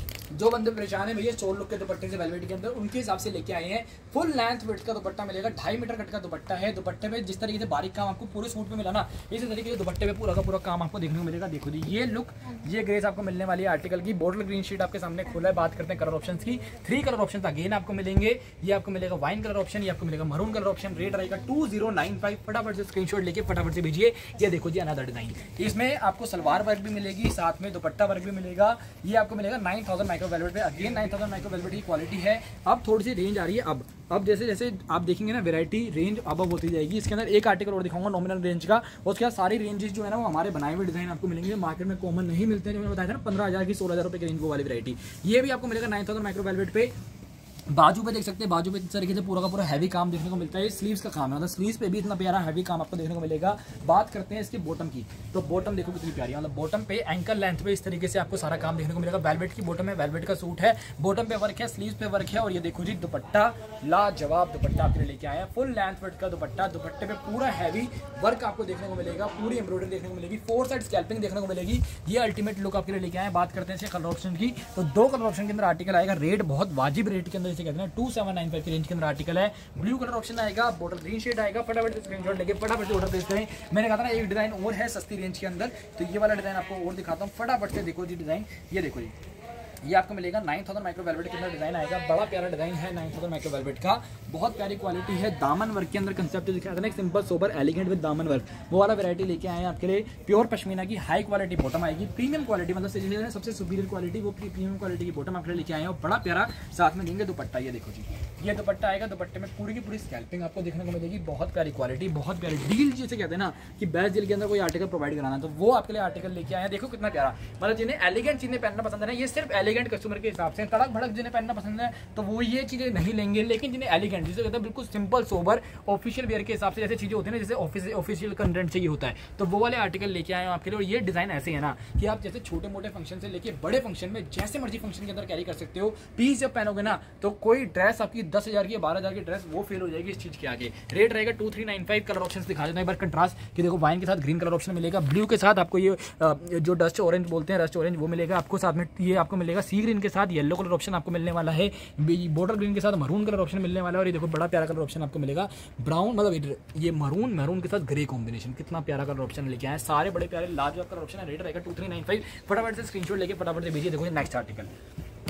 जो बंदे परेशान है भैया चोर लुक के दुपट्टे से वेलवेट के अंदर, उनके हिसाब से लेके आए हैं। फुल लेंथ विड्थ का दुपट्टा मिलेगा, ढाई मीटर कट का दुपट्टा है। दुपट्टे में जिस तरीके से बारीक काम आपको पूरे सूट पे मिला ना, इसी तरीके से दुपट्टे में पूरा का पूरा काम आपको देखने को मिलेगा। देखो जी ये लुक, ये ग्रेस आपको मिलने वाली है आर्टिकल की। बॉटल ग्रीन शीट आपके सामने खुला है। बात करते हैं कलर ऑप्शन की, थ्री कलर ऑप्शन अगेन आपको मिलेंगे। ये आपको मिलेगा वाइन कलर ऑप्शन, ये आपको मिलेगा मरून कलर ऑप्शन। रेट रहेगा टू जीरो नाइन फाइव। फटाफट से स्क्रीनशॉट लेके फटाफट से भेजिए। ये देखो जी अनदर डिजाइन, इसमें आपको सलवार वर्क भी मिलेगी, साथ में दुपट्टा वर्क भी मिलेगा। ये आपको मिलेगा नाइन थाउजेंड माइक्रो वेलवेट पे, again nine thousand micro velvet की क्वालिटी है। अब थोड़ी सी रेंज आ रही है। अब अब जैसे जैसे आप देखेंगे ना वैरायटी रेंज अब अब होती जाएगी। इसके अंदर एक आर्टिकल और दिखाऊंगा नॉमिनल रेंज का, उसके बाद सारी रेंजेस जो है ना वो हमारे बनाए हुए डिजाइन आपको मिलेंगे, मार्केट में कॉमन नहीं मिलते हैं। जो मैंने बताया था ना पंद्रह हजार की सोलह हजार रुपए की रेंज वो वाली वैरायटी, ये भी आपको मिलेगा नाइन थाउजेंड माइक्रो वेलवेट पे। बाजू पे देख सकते हैं, बाजू पे इस तरीके से पूरा का पूरा हैवी काम देखने को मिलता है। स्लीव्स का काम है, मतलब स्लीव्स पे भी इतना प्यारा हैवी काम आपको देखने को मिलेगा। बात करते हैं इसके बॉटम की तो बॉटम देखो कितनी प्यारी है, मतलब बॉटम पे एंकल लेंथ पे इस तरीके से आपको सारा काम देखने को मिलेगा। वेलवेट की बॉटम है, वेलवेट का सूट है, बॉटम पे वर्क है, स्लीव्स पे वर्क है। और ये देखो जी दुपट्टा, लाजवाब दुपट्टा आपके लिए लेके आए हैं। फुल लेंथ वर्क का दुपट्टा, दुपट्टे पे पूरा हैवी वर्क आपको देखने को मिलेगा, पूरी एम्ब्रॉयडरी देखने को मिलेगी, फोर साइड स्कैल्पिंग देखने को मिलेगी। ये अल्टीमेट लुक आपके लिए लेके आए। बात करते हैं इसके कलर ऑप्शन की तो दो कलर ऑप्शन के अंदर आर्टिकल आएगा। रेट बहुत वाजिब रेट के अंदर इसे कहते हैं, टू सेवन नाइन फाइव की रेंज के अंदर आर्टिकल है। ब्लू कलर ऑप्शन आएगा, बॉटल ग्रीन शेड आएगा। फटाफट से स्क्रीनशॉट लेके फटाफट से ऑर्डर प्लेस करें। मैंने कहा था ना एक डिजाइन और है सस्ती रेंज के अंदर, तो ये वाला डिजाइन आपको और दिखाता हूँ। फटाफट से देखो जी डिजाइन, ये देखो जी ये आपको मिलेगा नाइन थाउजेंड माइक्रो वेलवेट के अंदर डिजाइन आएगा। बड़ा प्यारा डिजाइन है नाइन थाउजेंड माइक्रो वेलवेट का, बहुत प्यारी क्वालिटी है। दामन वर्क के अंदर कंसेप्ट दिखाया था ना, एक सिंपल सोबर एलिगेंट विद दामन वर्क, वो वाला वैरायटी लेके आए हैं आपके लिए। प्योर पश्मीना की हाई क्वालिटी बॉटम आएगी, प्रीमियम क्वालिटी, मतलब सबसे सुपीरियर क्वालिटी वो प्रीमियम क्वालिटी की बॉटम आपके लिए लेके आए हैं। और बड़ा प्यारा साथ में देंगे दुपट्टा। ये देखो जी ये दुपट्टा आएगा, दुपट्टे में पूरी की पूरी स्कैल्पिंग आपको देखने को मिलेगी। बहुत प्यारी क्वालिटी, बहुत प्यारी डील जिसे कहते हैं ना कि बेस्ट डील के अंदर कोई आर्टिकल प्रोवाइड कराना, तो वो आपके लिए आर्टिकल लेके आए हैं। देखो कितना प्यारा, मतलब जिन्हें एलिगेंट चीजें पहनना पसंद है ना, ये सिर्फ एलिगेंट कस्टमर के हिसाब से। तड़क भड़क जिन्हें पहनना पसंद है तो वो ये चीजें नहीं लेंगे, लेकिन जिन्हें एलिगेंट जिसे कहते हैं बिल्कुल सिंपल सोबर ऑफिशियल वेयर के हिसाब से जैसे चीजें होती है ना, जैसे ऑफिशियल कंटेंट चाहिए होता है, तो वो वाले आर्टिकल लेके आए हैं आपके लिए। और ये डिजाइन ऐसे है ना कि आप जैसे छोटे मोटे फंक्शन से लेके बड़े फंक्शन में जैसे मर्जी फंक्शन के अंदर कैरी कर सकते हो। पीस जब पहनोगे ना तो कोई ड्रेस आपकी दस हजार की बारह हजार की ड्रेस वो फेल हो जाएगी इस चीज के आगे। रेट रहेगा two three nine five. Colour option दिखा देता हूं एक बार कंट्रास्ट कि देखो वाइन के साथ ग्रीन कलर ऑप्शन मिलेगा, ब्लू के साथ आपको ये जो डस्ट ऑरेंज बोलते हैं, रस्ट ऑरेंज वो मिलेगा आपको। साथ में ये आपको मिलेगा सी ग्रीन के साथ येलो कलर ऑप्शन आपको मिलने वाला है, बॉर्डर ग्रीन के साथ मरून कलर ऑप्शन मिलने वाला है। और ये देखो बड़ा प्यारा कलर ऑप्शन आपको मिलेगा ब्राउन, मतलब ये मरून मरून के साथ ग्रे कॉम्बिनेशन, कितना प्यारा कलर ऑप्शन लेके आए। सारे बड़े प्यारे लाजवाब कलर ऑप्शन है। रेट रहेगा टू थ्री नाइन फाइव। फटाफट से स्क्रीनशॉट लेके फटाफट से भेजिए। देखो नेक्स्ट आर्टिकल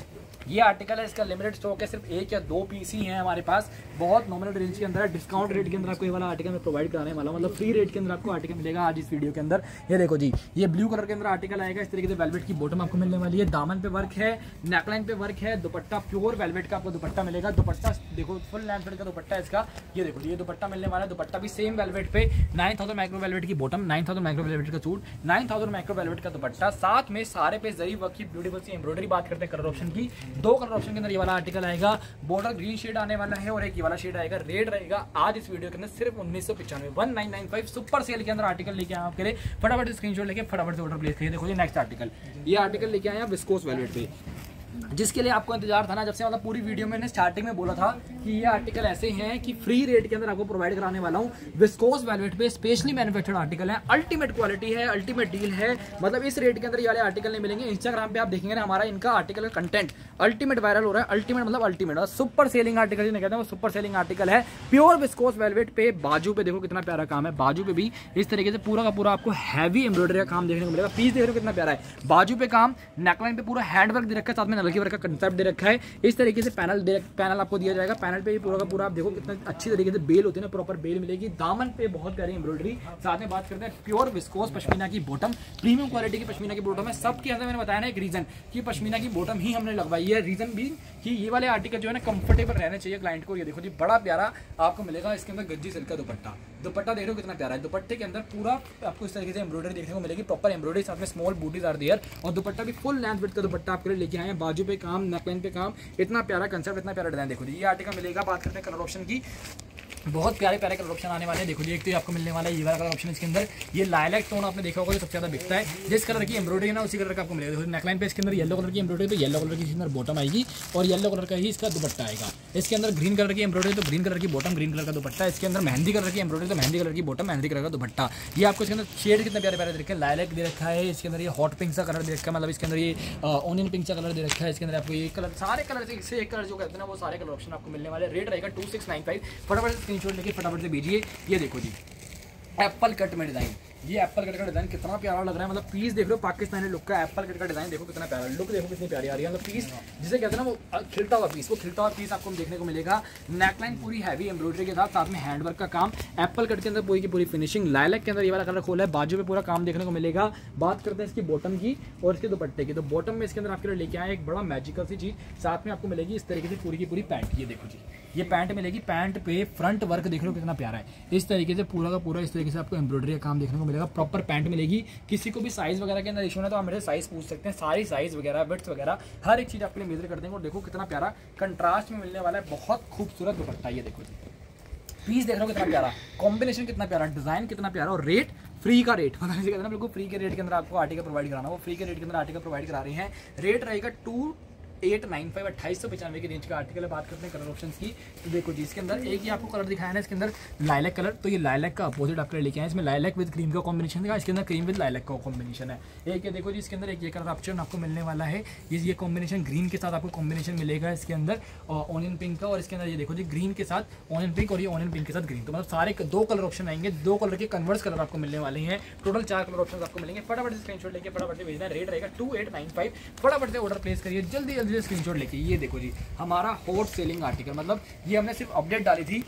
ये आर्टिकल है, इसका लिमिटेड स्टॉक है, सिर्फ एक या दो पीस ही है हमारे पास, बहुत नॉमिनल रेंज के अंदर है, डिस्काउंट रेट के अंदर आपको ये वाला आर्टिकल मैं प्रोवाइड कराने वाला हूँ, मतलब फ्री रेट के अंदर आपको आर्टिकल मिलेगा आज इस वीडियो के अंदर। ये देखो जी, ये ब्लू कलर के अंदर आर्टिकल आएगा, इस तरीके से वेलवेट की बॉटम आपको मिलने वाली है, दामन पे वर्क है, नेकलाइन पे वर्क है, दुपट्टा प्योर वेलवेट का आपको दुपट्टा मिलेगा। दुपट्टा देखो फुल लेंथ का दुपट्टा है इसका, ये देखो ये दुपट्टा मिलने वाला है, दुपट्टा भी सेम वेलवेट पे, नाइन थाउजेंड माइक्रो वेलवेट की bottom, nine thousand micro velvet का suit, nine thousand micro velvet का दुपट्टा, साथ में सारे पे जरी वर्क की ब्यूटीफुल सी एम्ब्रॉयडरी। बात करते हैं कलर ऑप्शन की, दो कलर ऑप्शन के अंदर ये वाला आर्टिकल आएगा, बॉर्डर ग्रीन शेड आने वाला है और एक ये वाला शेड आएगा, रेड रहेगा आज इस वीडियो के अंदर सिर्फ उन्नीस सौ पिचानवे one nine nine five super sale के अंदर आर्टिकल लेके आए आपके लिए। फटाफट स्क्रीनशॉट लेके फटाफट से ऑर्डर प्लेस करिए। देखो ये नेक्स्ट आर्टिकल, ये आर्टिकल लेके आए विस्कोस वेलवेट पे, जिसके लिए आपको इंतजार था ना, जब से मतलब पूरी वीडियो में स्टार्टिंग में बोला था कि ये आर्टिकल ऐसे हैं कि फ्री रेट के अंदर आपको प्रोवाइड कराने वाला हूं। विस्कोस वेलवेट पे स्पेशली मैन्युफैक्चर्ड आर्टिकल है, अल्टीमेट क्वालिटी है, अल्टीमेट डील है, मतलब इस रेट के अंदर ये वाले आर्टिकल नहीं मिलेंगे। इंस्टाग्राम पे आप देखेंगे ना हमारा इनका आर्टिकल का कंटेंट अल्टीमेट वायरल हो रहा है, अल्टीमेट मतलब अल्टीमेट सुपर सेलिंग आर्टिकल जिन्हें कहते हैं वो सुपर सेलिंग आर्टिकल है। प्योर विस्कोस वेलवेट पे बाजू पे देखो कितना प्यारा काम है, बाजू पे भी इस तरीके से पूरा का पूरा आपको हैवी एम्ब्रॉयडरी का काम देखने को मिलेगा। पीस देख रहे हो कितना प्यारा है, बाजू पे काम, नेकलाइन पे पूरा हैंड वर्क दे रखा है, साथ में नलकी वर्क का कंसेप्ट दे रखा है। इस तरीके से पैनल दे पैनल आपको दिया जाएगा, पैनल पे भी पूरा का पूरा आप देखो कितना अच्छी तरीके से बेल होती है ना, प्रॉपर बेल मिलेगी। दामन पे बहुत प्यारी एम्ब्रॉयडरी, साथ में बात करते हैं प्योर विस्कोस पश्मीना की बॉटम, प्रीमियम क्वालिटी की पश्मीना की बॉटम है। सबके अंदर मैंने बताया ना एक रीजन कि पश्मीना की बॉटम ही हमने लगवाई है, रीजन भी कि ये वाले आर्टिकल जो है ना कंफर्टेबल रहने चाहिए क्लाइंट को। ये देखो जी बड़ा प्यारा आपको मिलेगा, इसके अंदर गज्जी सिल्क का दुपट्टा, दुपट्टा देख रहे हो कितना प्यारा है, दुपट्टे के अंदर पूरा आपको इस तरीके से एम्ब्रॉयडरी देखने को मिलेगी, प्रॉपर एम्ब्रॉयडरी, साथ में स्मॉल बूटीज आर देयर, और दुपट्टा भी फुल लेंथ विड्थ का दुपट्टा आपके लिए लेके आए हैं। बाजू पे काम, नेकलाइन पे काम, इतना प्यारा कंसेप्ट, इतना प्यारा डिजाइन। देखो जी ये आर्टिकल मिलेगा। बात करते हैं कलर ऑप्शन की, बहुत प्यारे प्यारे कलर ऑप्शन आने वाले हैं। देखो जी एक तो आपको मिलने वाला है ये वाला कलर ऑप्शन, इसके अंदर ये लाइलैक टोन आपने देखा होगा जो सबसे ज्यादा बिकता है, जिस कलर की एम्ब्रॉयडरी है ना उसी कलर का आपको मिलेगा। देखो नेकलाइन पे इसके अंदर येलो कलर की एम्ब्रॉयडरी, तो येलो कलर की इसके अंदर बॉटम आएगी और येलो कलर का ही इसका दुपट्टा आएगा। इसके अंदर ग्रीन कलर की एम्ब्रॉयडरी, तो ग्रीन कलर की बॉटम, ग्रीन कलर का दुपट्टा। इसके अंदर मेहंदी कलर की एम्ब्रॉयडरी, तो मेहंदी कलर की बॉटम, मेहंदी कलर का दुपट्टा। ये आपको इसके अंदर शेड कितने प्यारे प्यारे दे रखे हैं, लाइलैक दे रखा है, इसके अंदर ये हॉट पिंक सा कलर दे रखा है, मतलब इसके अंदर ये ऑनियन पिंक सा कलर दे रखा है, इसके अंदर आपको ये कलर, सारे कलर से एक कलर जो कहते हैं ना वो सारे कलर ऑप्शन आपको मिलने वाले। रेट रहेगा टू सिक्स नाइन फाइव। फटाफट से स्क्रीनशॉट लेके फटाफट से भेजिए। ये देखो जी एप्पल कट में डिजाइन, ये एप्पल कट का डिजाइन कितना प्यारा लग रहा है, मतलब पीस देख रहे हो पाकिस्तानी लुक का, एप्पल कट का डिजाइन देखो कितना प्यारा, लुक देखो कितनी प्यारी आ रही है, मतलब पीस जिसे कहते हैं ना वो खिलता हुआ पीस, वो खिलता हुआ पीस आपको देखने को मिलेगा। नेकलाइन पूरी हैवी एम्ब्रॉयडरी के साथ, साथ में हैंडवर्क का काम, एप्पल कट के अंदर पूरी की पूरी फिनिशिंग, लाइलैक के अंदर ये वाला कलर खोला है, बाजू पे पूरा काम देखने को मिलेगा। बात करते हैं इसकी बॉटम की और इसके दुपट्टे की, तो बॉटम में इसके अंदर आपके लिए लेके आए एक बड़ा मैजिकल सी चीज, साथ में आपको मिलेगी इस तरीके से पूरी की पूरी पैंट। ये देखो जी ये पैंट मिलेगी, पैंट पे फ्रंट वर्क देख रहे हो कितना प्यारा है, इस तरीके से पूरा का पूरा इस तरीके से आपको एम्ब्रॉयडरी का काम देखने को मिलेगा, प्रॉपर पैंट मिलेगी। किसी को भी साइज वगैरह के अंदर इशू है तो आप मेरे साइज पूछ सकते हैं, सारी साइज वगैरह विड्थ वगैरह हर एक चीज आपके लिए मेजर कर देंगे। और देखो कितना प्यारा कंट्रास्ट में मिलने वाला है, बहुत खूबसूरत दुपट्टा। ये देखो पीस देख रहे हो कितना प्यारा, कॉम्बिनेशन कितना प्यारा, डिजाइन कितना प्यारा, और रेट फ्री का रेट, मतलब कहते हैं ना बिल्कुल फ्री के रेट के अंदर आपको आर्टिकल प्रोवाइड कराना, वो फ्री के रेट के अंदर आर्टिकल प्रोवाइड करा रहे हैं। रेट रहेगा टू एट नाइन फाइव अट्ठाईस सौ पचानवे की रेंज का आर्टिकल है। बात करते हैं कलर ऑप्शंस की, तो देखो जी इसके अंदर एक ही आपको कलर दिखाया है इसके अंदर लाइलैक कलर, तो ये लाइलैक का अपोजिट आपके लेके आए, इसमें लाइलैक विद क्रीम का कॉम्बिनेशन है, इसके अंदर क्रीम विद लाइलैक का कॉम्बिनेशन है। एक ये देखो जी इसके अंदर एक ये कलर ऑप्शन आपको मिलने वाला है, ये ये कॉम्बिनेशन ग्रीन के साथ आपको कॉम्बिनेशन मिलेगा इसके अंदर ऑनियन पिंक का, और इसके अंदर ये देखो जी ग्रीन के साथ ऑनियन पिंक और ये ऑनियन पिंक के साथ ग्रीन, तो मतलब सारे दो कलर ऑप्शन आएंगे, दो कलर के कन्वर्स कलर आपको मिलने वाले हैं, टोटल चार कलर ऑप्शन आपको मिलेंगे। फटाफट से स्क्रीनशॉट लेके फटाफट से भेजना है। रेट रहेगा टू एट नाइन फाइव। फटाफट से ऑर्डर प्लेस करिए, जल्दी जल्दी से स्क्रीनशॉट लेके। ये देखो जी हमारा हॉट सेलिंग आर्टिकल, मतलब ये हमने सिर्फ अपडेट डाली थी,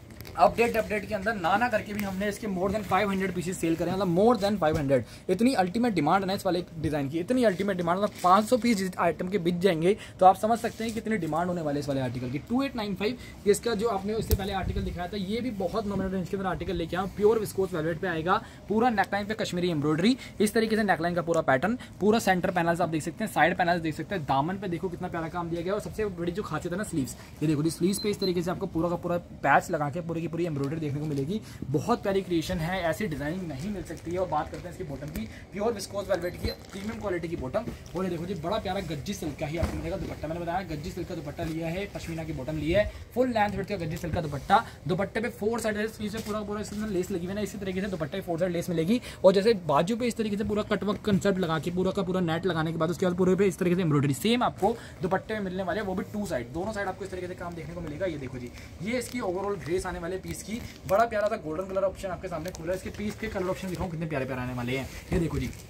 अपडेट अपडेट के अंदर नाना करके भी हमने इसके more than five hundred pieces sale करें, मतलब मोर देन फाइव हंड्रेड। इतनी अल्टीमेट डिमांड है इस वाले डिजाइन की, इतनी अल्टीमेट डिमांड, मतलब पाँच सौ पीस आइटम के बिक जाएंगे, तो आप समझ सकते हैं कितनी डिमांड होने वाले इस वाले आर्टिकल की। टू एट नाइन फाइव इसका जो आपने इससे पहले आर्टिकल दिखाया था, ये भी बहुत नॉमिनल रेंज के अंदर आर्टिकल लेके आया, प्योर विस्कोस वेलवेट पे आएगा, पूरा नेकलाइन पे कश्मीरी एम्ब्रॉयडरी, इस तरीके से नेकलाइन का पूरा पैटर्न, पूरा सेंटर पैनल्स आप देख सकते हैं, साइड पैनल्स देख सकते हैं, दामन पे देखो कितना प्यारा काम दिया गया, और सबसे बड़ी जो खासियत है ना स्लीव्स, ये देखो स्लीव्स पे इस तरीके से आपको पूरा का पूरा पैच लगा के पूरी की पूरी एम्ब्रॉयडरी देखने को मिलेगी। बहुत प्यारी क्रिएशन है, ऐसी डिजाइनिंग नहीं मिल सकती है। और बात करते हैं इसकी बॉटम की, प्योर विस्कोस वेलवेट की प्रीमियम क्वालिटी की बॉटम, और ये देखो जी बड़ा प्यारा गज्जी सिल्क का ही आपको मिलेगा दुपट्टा, मैंने बताया गज्जी सिल्क का दुपट्टा लिया है, पश्मीना की बॉटम लिया है, फुल लेंथ विड्थ का गज्जी सिल्क का दुपट्टा, दुपट्टे पे फोर साइड पूरा पूरा इसमें लेस लगी हुई है, इसी तरीके से दुपट्टे फोर साइड लेस मिलेगी, और जैसे बाजू पे इस तरीके से पूरा कटवर्क कंसेप्ट लगा के पूरा का पूरा नेट लगाने के बाद उसके बाद पूरे पे इस तरीके से एम्ब्रॉयडरी सेम आपको दुपट्टे में मिलने वाले, वो भी टू साइड, दोनों साइड आपको इस तरीके से काम देखने को मिलेगा। ये देखो जी ये इसकी ओवरऑल ग्रेस आने वाले पीस की, बड़ा प्यारा सा गोल्डन कलर ऑप्शन आपके सामने खुला है। इसके पीस के कलर ऑप्शन दिखाऊं कितने प्यारे प्यारे आने वाले हैं। ये देखो जी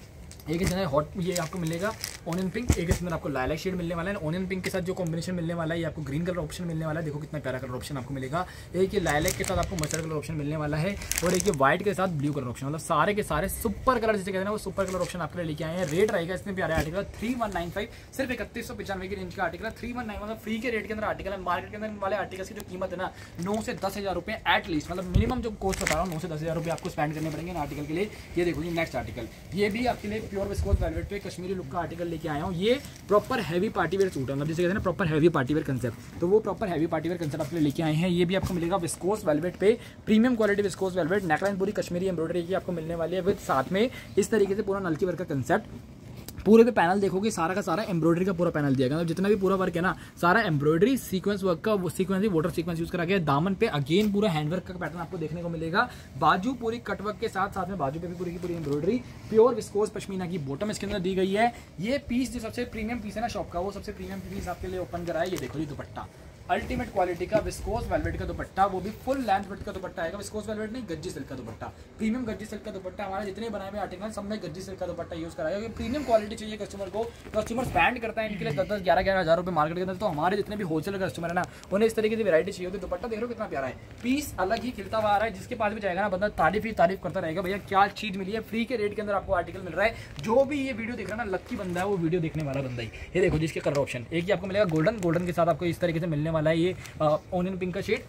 एक इसके अंदर हॉट ये आपको मिलेगा ऑनियन पिंक, एक इसके अंदर आपको लाइलैक शेड मिलने वाला है। ऑनियन पिंक के साथ जो कॉम्बिनेशन मिलने वाला है ये आपको ग्रीन कलर ऑप्शन मिलने वाला है। देखो कितना प्यारा कलर ऑप्शन आपको मिलेगा। एक ये लाइलैक के साथ आपको मस्टर्ड कलर ऑप्शन मिलने वाला है और एक ये व्हाइट के साथ ब्लू कलर ऑप्शन, मतलब सारे के सारे सुपर कलर जिसे कहते हैं वो सुपर कलर ऑप्शन आपके लिए लेके आए हैं। रेट रहेगा इसमें प्यारे article three one nine five, सिर्फ इकतीस सौ पचानवे की रेंज का आर्टिकल है। थ्री वन नाइन मतलब फ्री के रेट के अंदर आर्टिकल है। मार्केट के अंदर वाले आर्टिकल की जो कीमत है ना नौ से दस हज़ार रुपये एटलीस्ट, मतलब मिनिमम जो कॉस्ट बता रहा हूँ नौ से दस हज़ार रुपये आपको स्पेंड करने पड़ेंगे आर्टिकल के लिए। ये देखो जी नेक्स्ट आर्टिकल, ये भी आपके लिए प्योर विस्कोस वेलवेट पे कश्मीरी लुक का आर्टिकल लेके आया हूँ। ये proper heavy party wear suit है, मतलब जिसे कहते हैं ना proper heavy party wear concept, तो वो proper heavy party wear concept आपके लिए लेके आए हैं। ये भी आपको मिलेगा विस्कोस वेलवेट पे, premium quality viscose velvet, neckline पूरी कश्मीरी एम्ब्रॉयडरी की आपको मिलने वाली है विद साथ में इस तरीके से पूरा नलकी वर्क का कंसेप्ट। पूरे पे पैनल देखोगे सारा का सारा एम्ब्रॉयडरी का पूरा पैनल दिया गया, मतलब जितना भी पूरा वर्क है ना सारा एम्ब्रॉयडरी सीक्वेंस वर्क का, वो सीक्वेंस वाटर सीक्वेंस यूज करा गया। दामन पे अगेन पूरा हैंडवर्क का पैटर्न आपको देखने को मिलेगा। बाजू पूरी कटवर्क के साथ साथ में बाजू पे भी पूरी की पूरी एम्ब्रॉयडरी, प्योर विस्कोस पश्मीना की बॉटम इसके अंदर दी गई है। ये पीस जो सबसे प्रीमियम पीस है ना शॉप का, वो सबसे प्रीमियम पीस आपके लिए ओपन कराया। ये देखो जी दुपट्टा अल्टीमेट क्वालिटी का विस्कोस वेलवेट का दुपट्टा, वो भी फुल लेंथ विड्थ का दुपट्टा आएगा। विस्कोस वेलवेट नहीं, गज्जी सिल्क का दुपट्टा, प्रीमियम गज्जी सिल्क का दुपट्टा। हमारे जितने बनाए हुए आर्टिकल सब में गज्जी सिल्क का दुपट्टा यूज कराया। क्योंकि प्रीमियम क्वालिटी चाहिए कस्टमर को, कस्टमर स्पेंड करता है इनके लिए दस दस ग्यारह ग्यारह हज़ार रुपये मार्केट के अंदर। तो हमारे जितने भी होलसेल कस्टमर है ना उन्हें इस तरीके की वैरायटी चाहिए होती है। दुपट्टा देख लो कितना प्यारा है, पीस अलग ही खिलता हुआ आ रहा है। जिसके पास भी जाएगा ना बंदा तारीफ ही तारीफ करता रहेगा, भैया क्या चीज मिली है, फ्री के रेट के अंदर आपको आर्टिकल मिल रहा है। जो भी ये वीडियो देख रहा है ना लक्की बंदा है, वो वीडियो देखने वाला बंदा ही। ये देखो जिसके कलर ऑप्शन, एक ही आपको मिलेगा गोल्डन, गोल्डन के साथ आपको इस तरीके से मिलने वाला है ये ऑनियन पिंक का शेड,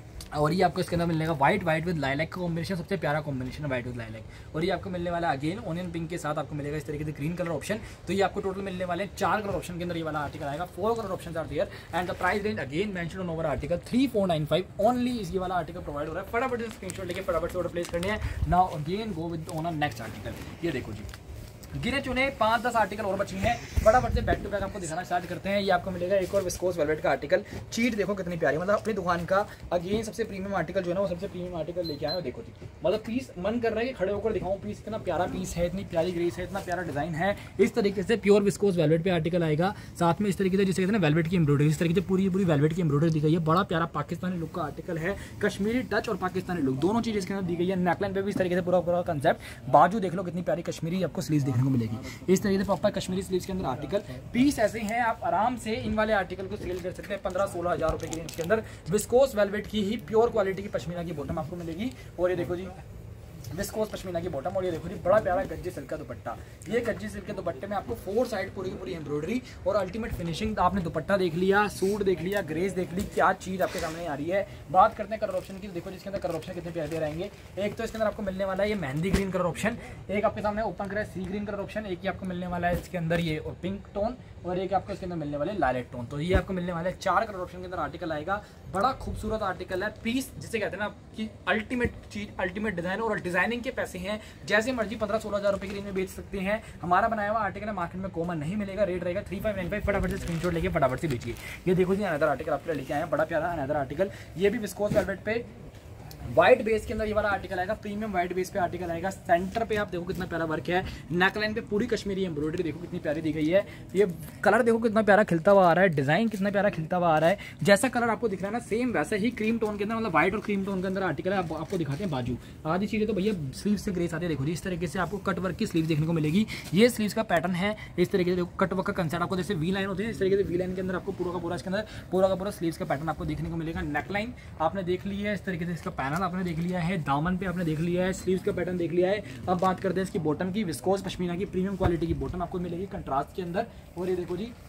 और ये आपको इसके अंदर मिलेगा व्हाइट व्हाइट विद लाइलैक का कॉम्बिनेशन, सबसे प्यारा कॉम्बिनेशन है व्हाइट विद लाइलैक। और ये आपको मिलने वाला अगेन ऑनियन पिंक के साथ आपको मिलेगा इस तरीके से ग्रीन कलर ऑप्शन। तो ये आपको टोटल मिलने वाले चार कलर ऑप्शन के अंदर ये वाला आर्टिकल आएगा। Four colour option are there and the price range again mention on over article three four nine five only. इस ये वाला आर्टिकल प्रोवाइड हो रहा है। फटाफट से स्क्रीनशॉट लेके फटाफट से ऑर्डर प्लेस करनी है। Now again go with on next article. ये देखो जी गिने चुने पाँच दस आर्टिकल और बची हैं, फटाफट से बैक टू बैक आपको दिखाना स्टार्ट करते हैं। ये आपको मिलेगा एक और विस्कोस वेलवेट का आर्टिकल। चीट देखो कितनी प्यारी, मतलब अपनी दुकान का अगेन सबसे प्रीमियम आर्टिकल जो है ना वो सबसे प्रीमियम आर्टिकल लेके आए हो। देखो जी मतलब पीस मन कर रहा है कि खड़े होकर दिखाऊं पीस, इतना प्यारा पीस है, इतनी प्यारी ग्रेस है, इतना प्यारा डिजाइन है। इस तरीके से प्योर विस्कोस वेलवेट पे आर्टिकल आएगा। साथ में इस तरीके से जिसे कहते हैं ना वेलवेट की एम्ब्रॉयडरी, इस तरीके से पूरी पूरी वेलवेट की एम्ब्रॉयडरी दी गई है। बड़ा प्यारा पाकिस्तानी लुक का आर्टिकल है, कश्मीरी टच और पाकिस्तानी लुक दोनों चीज इसके अंदर दी गई है। नेकलाइन पे भी इस तरीके से पूरा पूरा कंसेप्ट। बाजू देख लो कितनी प्यारी कश्मीरी आपको स्लीव्स देखने को मिलेगी। इस तरीके से प्रॉपर कश्मीरी स्लीव्स के अंदर आर्टिकल। पीस ऐसे हैं आप आराम से इन वाले आर्टिकल को सेल कर सकते हैं पंद्रह सोलह हजार रुपए की रेंज के अंदर। विस्कोस वेलवेट की ही प्योर क्वालिटी की पश्मीना की बॉटम आपको मिलेगी। और ये देखो जी विस्कोस पश्मीना की बॉटम, और ये देखो जी बड़ा प्यारा गज्जी सिल्क का दुपट्टा। ये गज्जी सिल्क के दुपट्टे में आपको फोर साइड पूरी की पूरी एम्ब्रॉयडरी और अल्टीमेट फिनिशिंग। आपने दुपट्टा देख लिया, सूट देख लिया, ग्रेस देख ली, क्या चीज आपके सामने आ रही है। बात करते हैं कलर ऑप्शन की। देखो जिसके अंदर कलर ऑप्शन कितने प्यारे रहेंगे। एक तो इसके अंदर आपको मिलने वाला है ये मेहंदी ग्रीन कलर ऑप्शन, एक आपके सामने ओपन करा है सी ग्रीन कलर ऑप्शन, एक ही आपको मिलने वाला है इसके अंदर ये और पिंक टोन, और एक आपको इसके अंदर मिलने वाले लाइलेट टोन। तो ये आपको मिलने वाले चार कलर ऑप्शन के अंदर आर्टिकल आएगा। बड़ा खूबसूरत आर्टिकल है। पीस जिसे कहते हैं ना कि अल्टीमेट चीज, अल्टीमेट डिजाइन, और डिजाइनिंग के पैसे हैं जैसे मर्जी पंद्रह सोलह हजार रुपए की रेंज में बेच सकते हैं। हमारा बनाया हुआ आर्टिकल मार्केट में कॉमन नहीं मिलेगा। रेट रहेगा थ्री फाइव नाइन फाइव। फटाफट से स्क्रीनशॉट लेके फटाफट से बेचिए। ये देखो जी अनदर आर्टिकल आपके लेके आए हैं, बड़ा प्यारा अनदर आर्टिकल। ये भी विस्कोस वेलवेट पे व्हाइट बेस के अंदर ये वाला आर्टिकल आएगा। प्रीमियम व्हाइट बेस पे आर्टिकल आएगा। सेंटर पे आप देखो कितना प्यारा वर्क है। नेकलाइन पे पूरी कश्मीरी एम्ब्रॉयडरी देखो कितनी प्यारी दी गई है। ये कलर देखो कितना प्यारा खिलता हुआ आ रहा है, डिजाइन कितना प्यारा खिलता हुआ आ रहा है। जैसा कलर आपको दिख रहा है ना सेम वैसे ही क्रीम टोन के अंदर, मतलब व्हाइट और क्रीम टोन के अंदर आर्टिकल है। आप, आपको दिखाते हैं बाजू। आधी चीजें तो भैया स्लीव से ग्रेस आती है। देखो जी इस तरीके से आपको कट वर्क की स्लीव देखने को मिलेगी। ये स्लीव का पैटर्न है। इस तरीके से देखो कट वर्क का कंसेप्ट आपको जैसे वी लाइन होती है, इस तरीके से वी लाइन के अंदर आपको पूरा का पूरा इसके अंदर पूरा का पूरा स्लीव का पैटर्न आपको देखने को मिलेगा। नेकलाइन आपने देख लिया है, इस तरीके से इसका पैनल आपने देख लिया है, दामन पे आपने देख लिया है, स्लीव्स का पैटर्न देख लिया है। अब बात करते हैं इसकी बॉटम की। विस्कोस पश्मीना की प्रीमियम क्वालिटी की बॉटम आपको मिलेगी कंट्रास्ट के अंदर। और ये देखो जी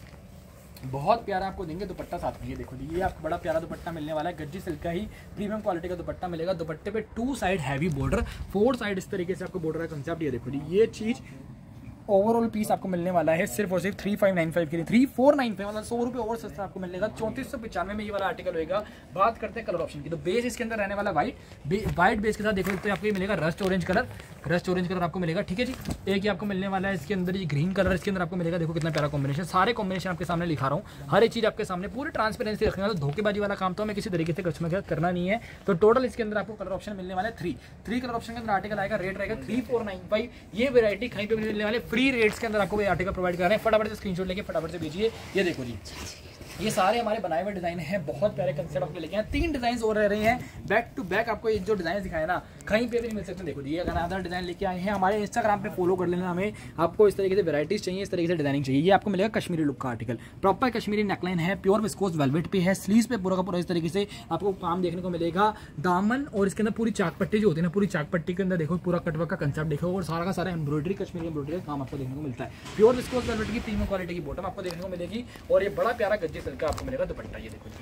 बहुत प्यारा आपको देंगे दुपट्टा साथ में। ये देखो जी ये आपको बड़ा प्यारा दुपट्टा मिलने वाला है। गज्जी सिल्क का ही प्रीमियम क्वालिटी का दुपट्टा मिलेगा। दुपट्टे पे two side heavy border, four side इस तरीके से आपको बॉर्डर का कंसेप्ट। ये देखो जी ये चीज ओवरऑल पीस आपको मिलने वाला है सिर्फ और सिर्फ थ्री फाइव नाइन फाइव के लिए, थ्री फोर नाइन फाइव मतलब सौ रुपये और सस्ता आपको मिलेगा। चौंतीस सौ पचानवे में ये वाला आर्टिकल होगा। बात करते हैं कलर ऑप्शन की। तो बेस इसके अंदर रहने वाला व्हाइट, व्हाइट बेस के साथ देखो तो आपको ये मिलेगा rust orange colour, rust orange colour आपको मिलेगा। ठीक है जी। एक ही आपको मिलने वाला है इसके अंदर ये ग्रीन कलर, इसके अंदर आपको मिलेगा। देखो कितना प्यारा कॉम्बिनेशन, सारे कॉम्बिनेशन आपके सामने लिखा रहा हूँ, हर एक चीज आपके सामने पूरी ट्रांसपेरेंसी रखने वाला। धोखेबाजी वाला काम तो हमें किसी तरीके से कस्टमर के साथ करना नहीं है। तो टोटल इसके अंदर आपको कलर ऑप्शन मिलने वाले थ्री थ्री कलर ऑप्शन के अंदर आर्टिकल आएगा। रेट रहेगा थ्री फोर नाइन फाइव। ये वेरायटी कहीं पे मिलने वाले फ्री रेट्स के अंदर आपको आर्टिकल प्रोवाइड कर रहे हैं। फटाफट से स्क्रीनशॉट लेके फटाफट से भेजिए। ये देखो जी ये सारे हमारे बनाए हुए डिजाइन हैं। बहुत प्यारे कंसेप्ट आपके लेके हैं। तीन डिजाइन और रह रहे हैं बैक टू बैक। आपको ये जो डिजाइन दिखाए ना कहीं पे भी नहीं मिल सकते। देखो ये अगर अदर डिजाइन लेके आए हैं, हमारे इंस्टाग्राम पे फॉलो कर लेना हमें। आपको इस तरीके से वैराइटीज चाहिए, इस तरीके से डिजाइनिंग चाहिए, ये आपको मिलेगा कश्मीरी लुक का आर्टिकल। प्रॉपर कश्मीरी नेकलाइन है, प्योर विस्कोस वेलवेट पे है, स्लीव्स पे पूरा का पूरा इस तरीके से आपको काम देखने को मिलेगा। दामन और इसके अंदर पूरी चाक पट्टी जो होती है ना, पूरी चाक पट्टी के अंदर देखो पूरा कटवर्क का कंसेप्ट देखो, और सारा का सारा एम्ब्रॉयडरी कश्मीरी एम्ब्रॉयडरी का काम आपको देखने को मिलता है। प्योर विस्कोस वेलवेट की प्रीमियम क्वालिटी की बॉटम आपको देखने को मिलेगी, और ये बड़ा प्यारा गज्जी सिल्क का आपको मिलेगा दुपट्टा। ये देखो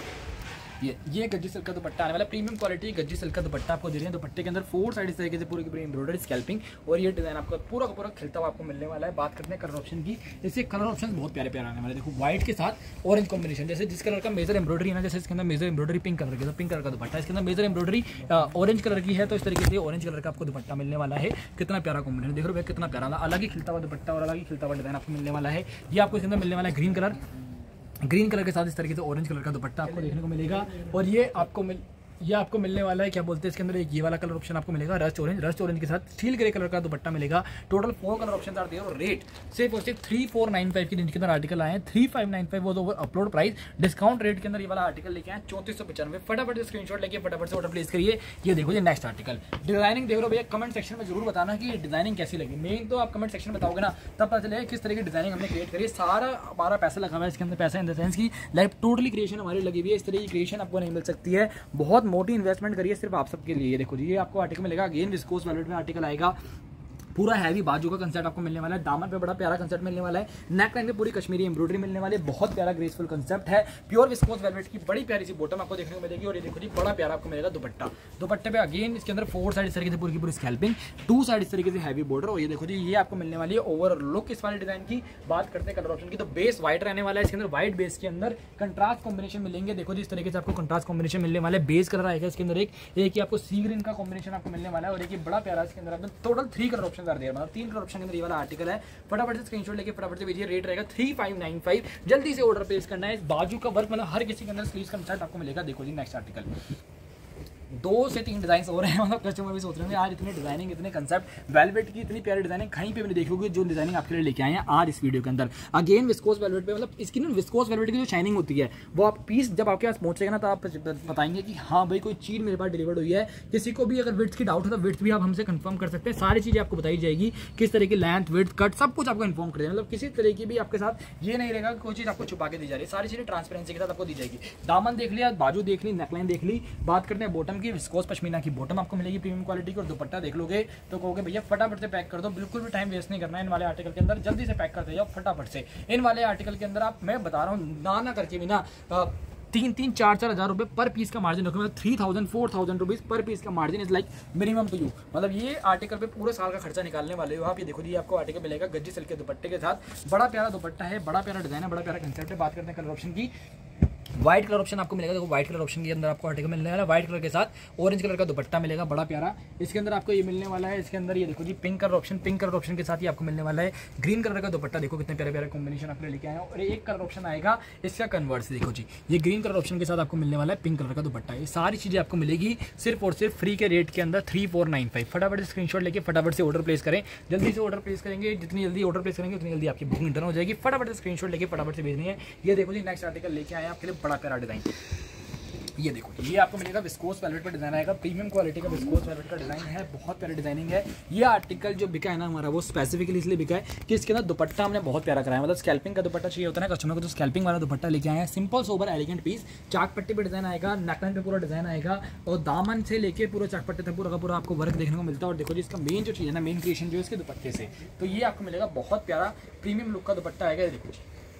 ये ये गज्जी सिल्क का दुपट्टा आने वाला प्रीमियम क्वालिटी गज्जी सिल्क का दुपट्टा आपको दे रहे हैं। दुपट्टे के अंदर फोर साइड इस तरीके से पूरी की पूरी एम्ब्रॉयडरी स्कैल्पिंग, और ये डिजाइन आपको पूरा का पूरा खिलता हुआ आपको मिलने वाला है। बात करते हैं कलर ऑप्शन की, इससे कलर ऑप्शन बहुत प्यारे प्यारे आने वाले। देखो व्हाइट के साथ ऑरेंज कॉम्बिनेशन, जैसे जिस कलर का मेजर एम्ब्रॉयडरी है ना, जैसे इसके अंदर मेजर एम्ब्रॉयडरी पिंक कलर की, तो पिंक कलर का दुपट्टा, इसके अंदर मेजर एम्ब्रॉयडरी ऑरेंज कलर की है, तो इस तरीके से ऑरेंज कलर का आपको दुपट्टा मिलने वाला है। कितना प्यारा कॉम्बिनेशन देख रहे हो, कितना प्यारा अलग ही खिलता हुआ दुपट्टा और अलग ही खिलता हुआ डिजाइन आपको मिलने वाला है। ये आपको इसके अंदर मिलने वाला है ग्रीन कलर, ग्रीन कलर के साथ इस तरीके से ऑरेंज कलर का दुपट्टा आपको देखने को मिलेगा। और ये आपको मिल ये आपको मिलने वाला है, क्या बोलते हैं इसके अंदर, एक ये वाला कलर ऑप्शन आपको मिलेगा रस्ट ऑरेंज, रस्ट ऑरेंज के साथ स्टील ग्रे कलर का दुपट्टा मिलेगा। टोटल फोर कलर ऑप्शन आते हैं, और रेट सिर्फ और सिर्फ थ्री फोर नाइन फाइव की रेंज के अंदर आर्टिकल आए हैं। थ्री फाइव नाइन फाइव वो over upload price, discount rate के अंदर ये वाला आर्टिकल लेके आए चौंतीस सौ पचानवे। फटाफट से स्क्रीनशॉट लेके फटाफट से ऑर्डर प्लेस करिए। ये देखो ये नेक्स्ट आर्टिकल डिजाइनिंग देख लो भैया, कमेंट सेक्शन में जरूर बताना कि डिजाइनिंग कैसी लगी। मेन तो आप कमेंट सेक्शन में बताओगे ना, तब पता चलेगा किस तरह की डिजाइनिंग हमने क्रिएट करी। सारा हमारा पैसा लगा हुआ है इसके अंदर, पैसा इन द सेंस की लाइक टोटली क्रिएशन हमारी लगी हुई है। इस तरह की क्रिएशन आपको नहीं मिल सकती है, बहुत मोटी इन्वेस्टमेंट करिए सिर्फ आप सबके लिए। देखो जी ये आपको आर्टिकल मिलेगा, अगेन विस्कोस वेलवेट में आर्टिकल आएगा। पूरा हैवी बाजू का कंसेप्ट आपको मिलने वाला है, दामन पे बड़ा प्यारा कंसेप्ट मिलने वाला है, नेक लाइन पे पूरी कश्मीरी एम्ब्रॉयडरी मिलने वाली है, बहुत प्यारा ग्रेसफुल कंसेप्ट है। प्योर विस्कोस वेलवेट की बड़ी प्यारी सी बॉटम आपको देखने को मिलेगी, और ये देखो जी बड़ा प्यारा आपको मिलेगा दुपट्टा। दुपट्टे पे अगेन इसके अंदर फोर साइड इस तरीके से पूरी की पूरी स्कैल्पिंग, टू साइड इस तरीके से हैवी बॉर्डर, और ये देखो जी ये आपको मिलने वाली है ओवर लुक इस वाले डिजाइन की। बात करते हैं कलर ऑप्शन की, तो बेस व्हाइट रहने वाला है, इसके अंदर व्हाइट बेस के अंदर कंट्रास्ट कॉम्बिनेशन मिलेंगे। देखो जी इस तरीके से आपको कंट्रास्ट कॉम्बिनेशन मिलने वाला है। बेस कलर आएगा इसके अंदर, एक एक ही आपको सी ग्रीन का कॉम्बिनेशन आपको मिलने वाला है, और एक बड़ा प्यारा इसके अंदर टोटल थ्री कलर ऑप्शन आ रहे हैं, मतलब तीन कलर ऑप्शन के अंदर ये वाला आर्टिकल है। फटाफट से स्क्रीनशॉट लेके फटाफट से भेजिए। रेट रहेगा थ्री फाइव नाइन फाइव, जल्दी से ऑर्डर प्लेस करना है। इस बाजू का वर्क मतलब हर किसी के अंदर स्लीव्स का कंसेप्ट आपको मिलेगा। देखो जी नेक्स्ट आर्टिकल, दो से तीन डिजाइन हो रहे हैं, मतलब कस्टमर भी सोच रहे हैं यार इतने डिजाइनिंग इतने कंसेप्ट वेलवेट की इतनी प्यारी डिजाइनिंग कहीं पे भी नहीं देखोगे जो डिजाइनिंग आपके लिए लेके आए हैं आज इस वीडियो के अंदर। अगेन विस्कोस वेलवेट पे, मतलब इसकी ना विस्कोस वेलवेट की जो शाइनिंग होती है वो आप पीस जब आपके पास पहुंचेगा ना, तो आप बताएंगे कि हाँ भाई कोई चीज मेरे पास डिलीवर्ड हुई है। किसी को भी अगर विड्थ की डाउट हो तो विड्थ भी आप हमसे कंफर्म कर सकते हैं। सारी चीजें आपको बताई जाएगी, किस तरह की लेंथ विड्थ कट सब कुछ आपको इन्फॉर्म कर देगा। मतलब किसी तरह की भी आपके साथ ये नहीं रहेगा कोई चीज आपको छुपा के दी जा रही है, सारी चीजें ट्रांसपेरेंसी के साथ आपको दी जाएगी। दामन देख लिया, बाजू देख ली, नेकलाइन देख ली। बात करते हैं बॉटम की, विस्कोस पश्मीना की बॉटम आपको मिलेगी प्रीमियम क्वालिटी की, और दुपट्टा देख लोगे तो कहोगे भैया फटाफट से पैक कर दो। बिल्कुल भी टाइम वेस्ट नहीं करना है इन वाले आर्टिकल के अंदर, जल्दी से पैक करते जाओ फटाफट से। इन वाले आर्टिकल के अंदर आप, मैं बता रहा हूँ ना ना करके भी ना, तीन तीन चार चार हज़ार रुपये पर पीस का मार्जिन रखो, मतलब three thousand four thousand rupees per piece का margin is like minimum to you. मतलब ये आर्टिकल पे पूरे साल का खर्चा निकालने वाले हो आप। ये देखो जी आपको आर्टिकल मिलेगा गज्जी सिल्क के दुपट्टे के साथ, बड़ा प्यारा दुपट्टा है, बड़ा प्यारा डिजाइन है, बड़ा प्यारा कंसेप्ट है। बात करते हैं कलर ऑप्शन की, व्हाइट कलर ऑप्शन आपको मिलेगा। देखो व्हाइट कलर ऑप्शन के अंदर आपको आर्टिकल मिलने वाला है, व्हाइट कलर के साथ ऑरेंज कलर का दुपट्टा मिलेगा, बड़ा प्यारा। इसके अंदर आपको ये मिलने वाला है, इसके अंदर ये देखो जी pink colour option, pink colour option के साथ ही आपको मिलने वाला है ग्रीन कलर का दुपट्टा। देखो कितने प्यारे प्यारे कॉम्बिनेशन आपने लेके आए हैं। और एक कलर ऑप्शन आएगा इसका कन्वर्ट, देखो जी ये ग्रीन कलर ऑप्शन के साथ आपको मिलने वाला है पिंक कलर का दुपट्टा। ये सारी चीजें आपको मिलेगी सिर्फ और सिर्फ फ्री के रेट के अंदर थ्री फोर नाइन फाइव। फटाफट से स्क्रीनशॉट लेके फटाफट से ऑर्डर प्लेस करें, जल्दी से ऑर्डर प्लेस करेंगे, जितनी जल्दी ऑर्डर प्लेस करेंगे उतनी जल्दी आपकी बुकिंग डन हो जाएगी। फटाफट से स्क्रीनशॉट लेके फटाफट से भेजनी है। ये देखो जी नेक्स्ट आर्टिकल लेके आए आपके लिए, बड़ा प्यारा डिजाइन। ये देखो ये आपको मिलेगा विस्कोस वेलवेट पर डिजाइन आएगा, प्रीमियम क्वालिटी का विस्कोस वेलवेट का डिजाइन है, बहुत प्यारी डिजाइनिंग है। ये आर्टिकल जो बिका है ना हमारा, वो स्पेसिफिकली इसलिए बिका है कि इसके अंदर दुपट्टा हमने बहुत प्यारा कराया, मतलब स्कैल्पिंग का दुपट्टा चाहिए होता है ना कस्टमर को, तो स्कैल्पिंग वाला दुपट्टा लेके आए हैं। सिंपल सोबर एलिगेंट पीस, चाक पट्टी पर डिजाइन आएगा, नेकलाइन पे पूरा डिजाइन आएगा, और दामन से लेके पूरा चाक पट्टी तक पूरा का पूरा आपको वर्क देखने को मिलता है। और देखो जी इसका मेन जो चीज़ है ना, मेन क्रिएशन जो है इसके दुपट्टे से, तो ये आपको मिलेगा बहुत प्यारा प्रीमियम लुक का दुपट्टा आएगा। देखो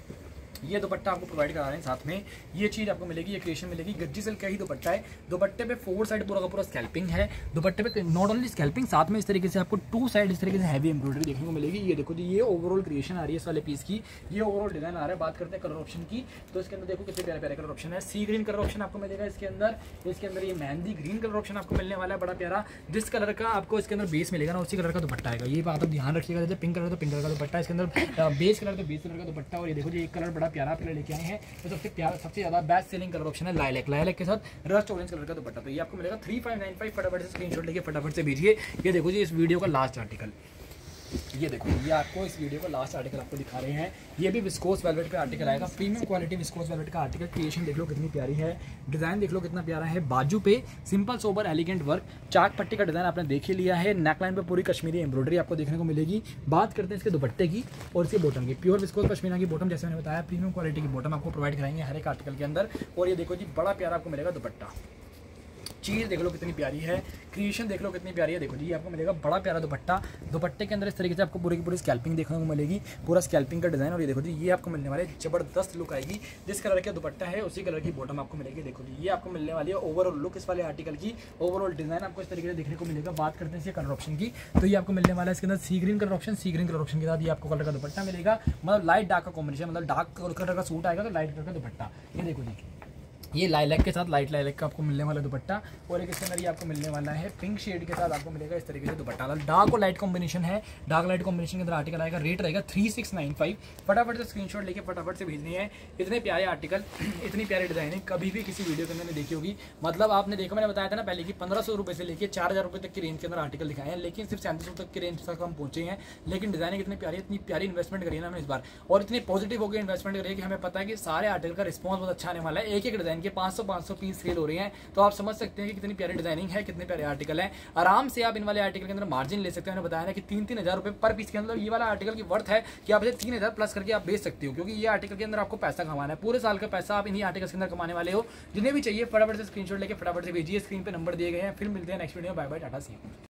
ये दुपट्टा आपको प्रोवाइड करा रहे हैं साथ में, ये चीज आपको मिलेगी, ये क्रिएशन मिलेगी। गज्जी सिल्क का ही दुपट्टा है, दुपट्टे पे फोर साइड पूरा का पूरा स्कैल्पिंग है। दुपट्टे पे नॉट ओनली स्कैल्पिंग, साथ में इस तरीके से आपको टू साइड इस तरीके से हैवी एम्ब्रॉयडरी देखने को मिलेगी। ये देखो जी ये ओवरऑल क्रिएशन आ रही है इस वाले पीस की, ये ओवरऑल डिजाइन आ रहा है। बात करते हैं कलर ऑप्शन की, तो इसके अंदर देखो कितने प्यारे प्यारे कलर ऑप्शन है। सी ग्रीन कलर ऑप्शन आपको मिलेगा इसके अंदर, इसके अंदर ये मेहंदी ग्रीन कलर ऑप्शन आपको मिलने वाला है, बड़ा प्यारा। जिस कलर का आपको इसके अंदर बेस मिलेगा ना, उसी कलर का दुपट्टा आएगा। ये बात आप ध्यान रखिएगा, जैसे पिंक कलर तो पिंक कलर का दुपट्टा, इसके अंदर बेस कलर तो बेस कलर का दुपट्टा। और ये देखो जी एक कलर बड़ा प्यारा प्यारा लेके आए हैं, तो सबसे प्यारा सबसे ज्यादा बेस्ट सेलिंग कलर ऑप्शन है लाइलैक, लाइलैक के साथ रस्ट ऑरेंज कलर का दुपट्टा। तो ये आपको मिलेगा थ्री फाइव नाइन फाइव। फटाफट से स्क्रीनशॉट लेके फटाफट से भेजिए। ये देखो जी इस वीडियो का लास्ट आर्टिकल, ये देखो, ये आपको इस वीडियो का लास्ट आर्टिकल आपको दिखा रहे हैं। ये भी विस्कोस वेलवेट का आर्टिकल आएगा, प्रीमियम क्वालिटी विस्कोस वेलवेट का आर्टिकल। क्रिएशन देख लो कितनी प्यारी है, डिजाइन देख लो कितना प्यारा है। बाजू पे सिंपल सोबर एलिगेंट वर्क, चाक पट्टी का डिजाइन आपने देख ही लिया है। नेकलाइन पे पूरी कश्मीरी एम्ब्रॉयडरी आपको देखने को मिलेगी। बात करते हैं इसके दुपट्टे की और इसके बॉटम की। प्योर विस्कोस पश्मीना की बॉटम, जैसे मैंने बताया प्रीमियम क्वालिटी की बॉटम आपको प्रोवाइड कराएंगे हर एक आर्टिकल के अंदर। और ये देखो जी, बड़ा प्यारा आपको मिलेगा दुपट्टा। चीज़ देख लो कितनी प्यारी है, क्रिएशन देख लो कितनी प्यारी है। देखो जी, आपको मिलेगा बड़ा प्यारा दुपट्टा। दुपट्टे के अंदर इस तरीके से आपको पूरी की पूरी स्कैल्पिंग देखने को मिलेगी, पूरा स्कैल्पिंग का डिजाइन। और ये देखो जी, ये आपको मिलने वाले जबरदस्त लुक आएगी। जिस कलर का दुपट्टा है उसी कलर की बॉटम आपको मिलेगी। देखो जी, ये आपको मिलने वाली है ओवरऑल लुक इस वाले आर्टिकल की। ओवरऑल डिजाइन आपको इस तरीके से देखने को मिलेगा। बात करते हैं इसके कलर ऑप्शन की, तो ये आपको मिलने वाला है इसके अंदर sea green colour option. Sea green colour option के साथ ये आपको कलर का दुपट्टा मिलेगा, मतलब लाइट डार्क का कॉम्बिनेशन, मतलब डार्क कलर का सूट आएगा तो लाइट कलर का दुपट्टा। ये देखो जी, ये लाइलैक के साथ लाइट लाइलैक का आपको मिलने वाला दुपट्टा। और एक इसके अंदर ये आपको मिलने वाला है पिंक शेड के साथ आपको मिलेगा इस तरीके से दुपट्टा। डार्क और लाइट कॉम्बिनेशन है, डार्क लाइट कॉम्बिनेशन के अंदर आर्टिकल आएगा। रेट रहेगा थ्री सिक्स नाइन फाइव। फटाफट से स्क्रीनशॉट लेके फटाफट से भेजनी है। इतने प्यारे आर्टिकल, इतनी प्यारी डिजाइन है, कभी भी किसी वीडियो के अंदर नहीं देखी होगी। मतलब आपने देखा, मैंने बताया था ना पहले कि पंद्रह सौ रुपये से लेकर चार हज़ार रुपये तक की रेंज के अंदर आर्टिकल दिखाए हैं, लेकिन सिर्फ सैंतीस सौ तक की रेंज तक हम पहुंचे हैं। लेकिन डिजाइनिंग इतनी प्यारी, इतनी प्यारी इन्वेस्टमेंट करी है ना हमने इस बार, और इतनी पॉजिटिव होकर इन्वेस्टमेंट करी है कि हमें पता है कि सारे आर्टिकल का रिस्पॉन्स बहुत अच्छा आने वाला है। एक एक डिजाइन के पाँच सौ पाँच सौ पीस सेल हो रही हैं, तो आप समझ सकते हैं कि कितनी प्यारी डिजाइनिंग है, कितने प्यारे आर्टिकल हैं। आराम से आप इन वाले आर्टिकल के अंदर मार्जिन ले सकते हैं। मैंने बताया ना कि तीन तीन हजार रुपए पर पीस के अंदर ये वाला आर्टिकल की वर्थ है कि आप इसे तीन हजार प्लस करके आप बेच सकते हो, क्योंकि ये आर्टिकल के अंदर आपको पैसा कमाना है। पूरे साल का पैसा आप इन्हीं आर्टिकल्स के अंदर कमाने वाले हो। जिन्हें भी चाहिए फटाफट से स्क्रीनशॉट लेके फटाफट से भेजिए। स्क्रीन पे नंबर दिए गए हैं। फिर मिलते हैं next video. Bye bye, ta ta see you.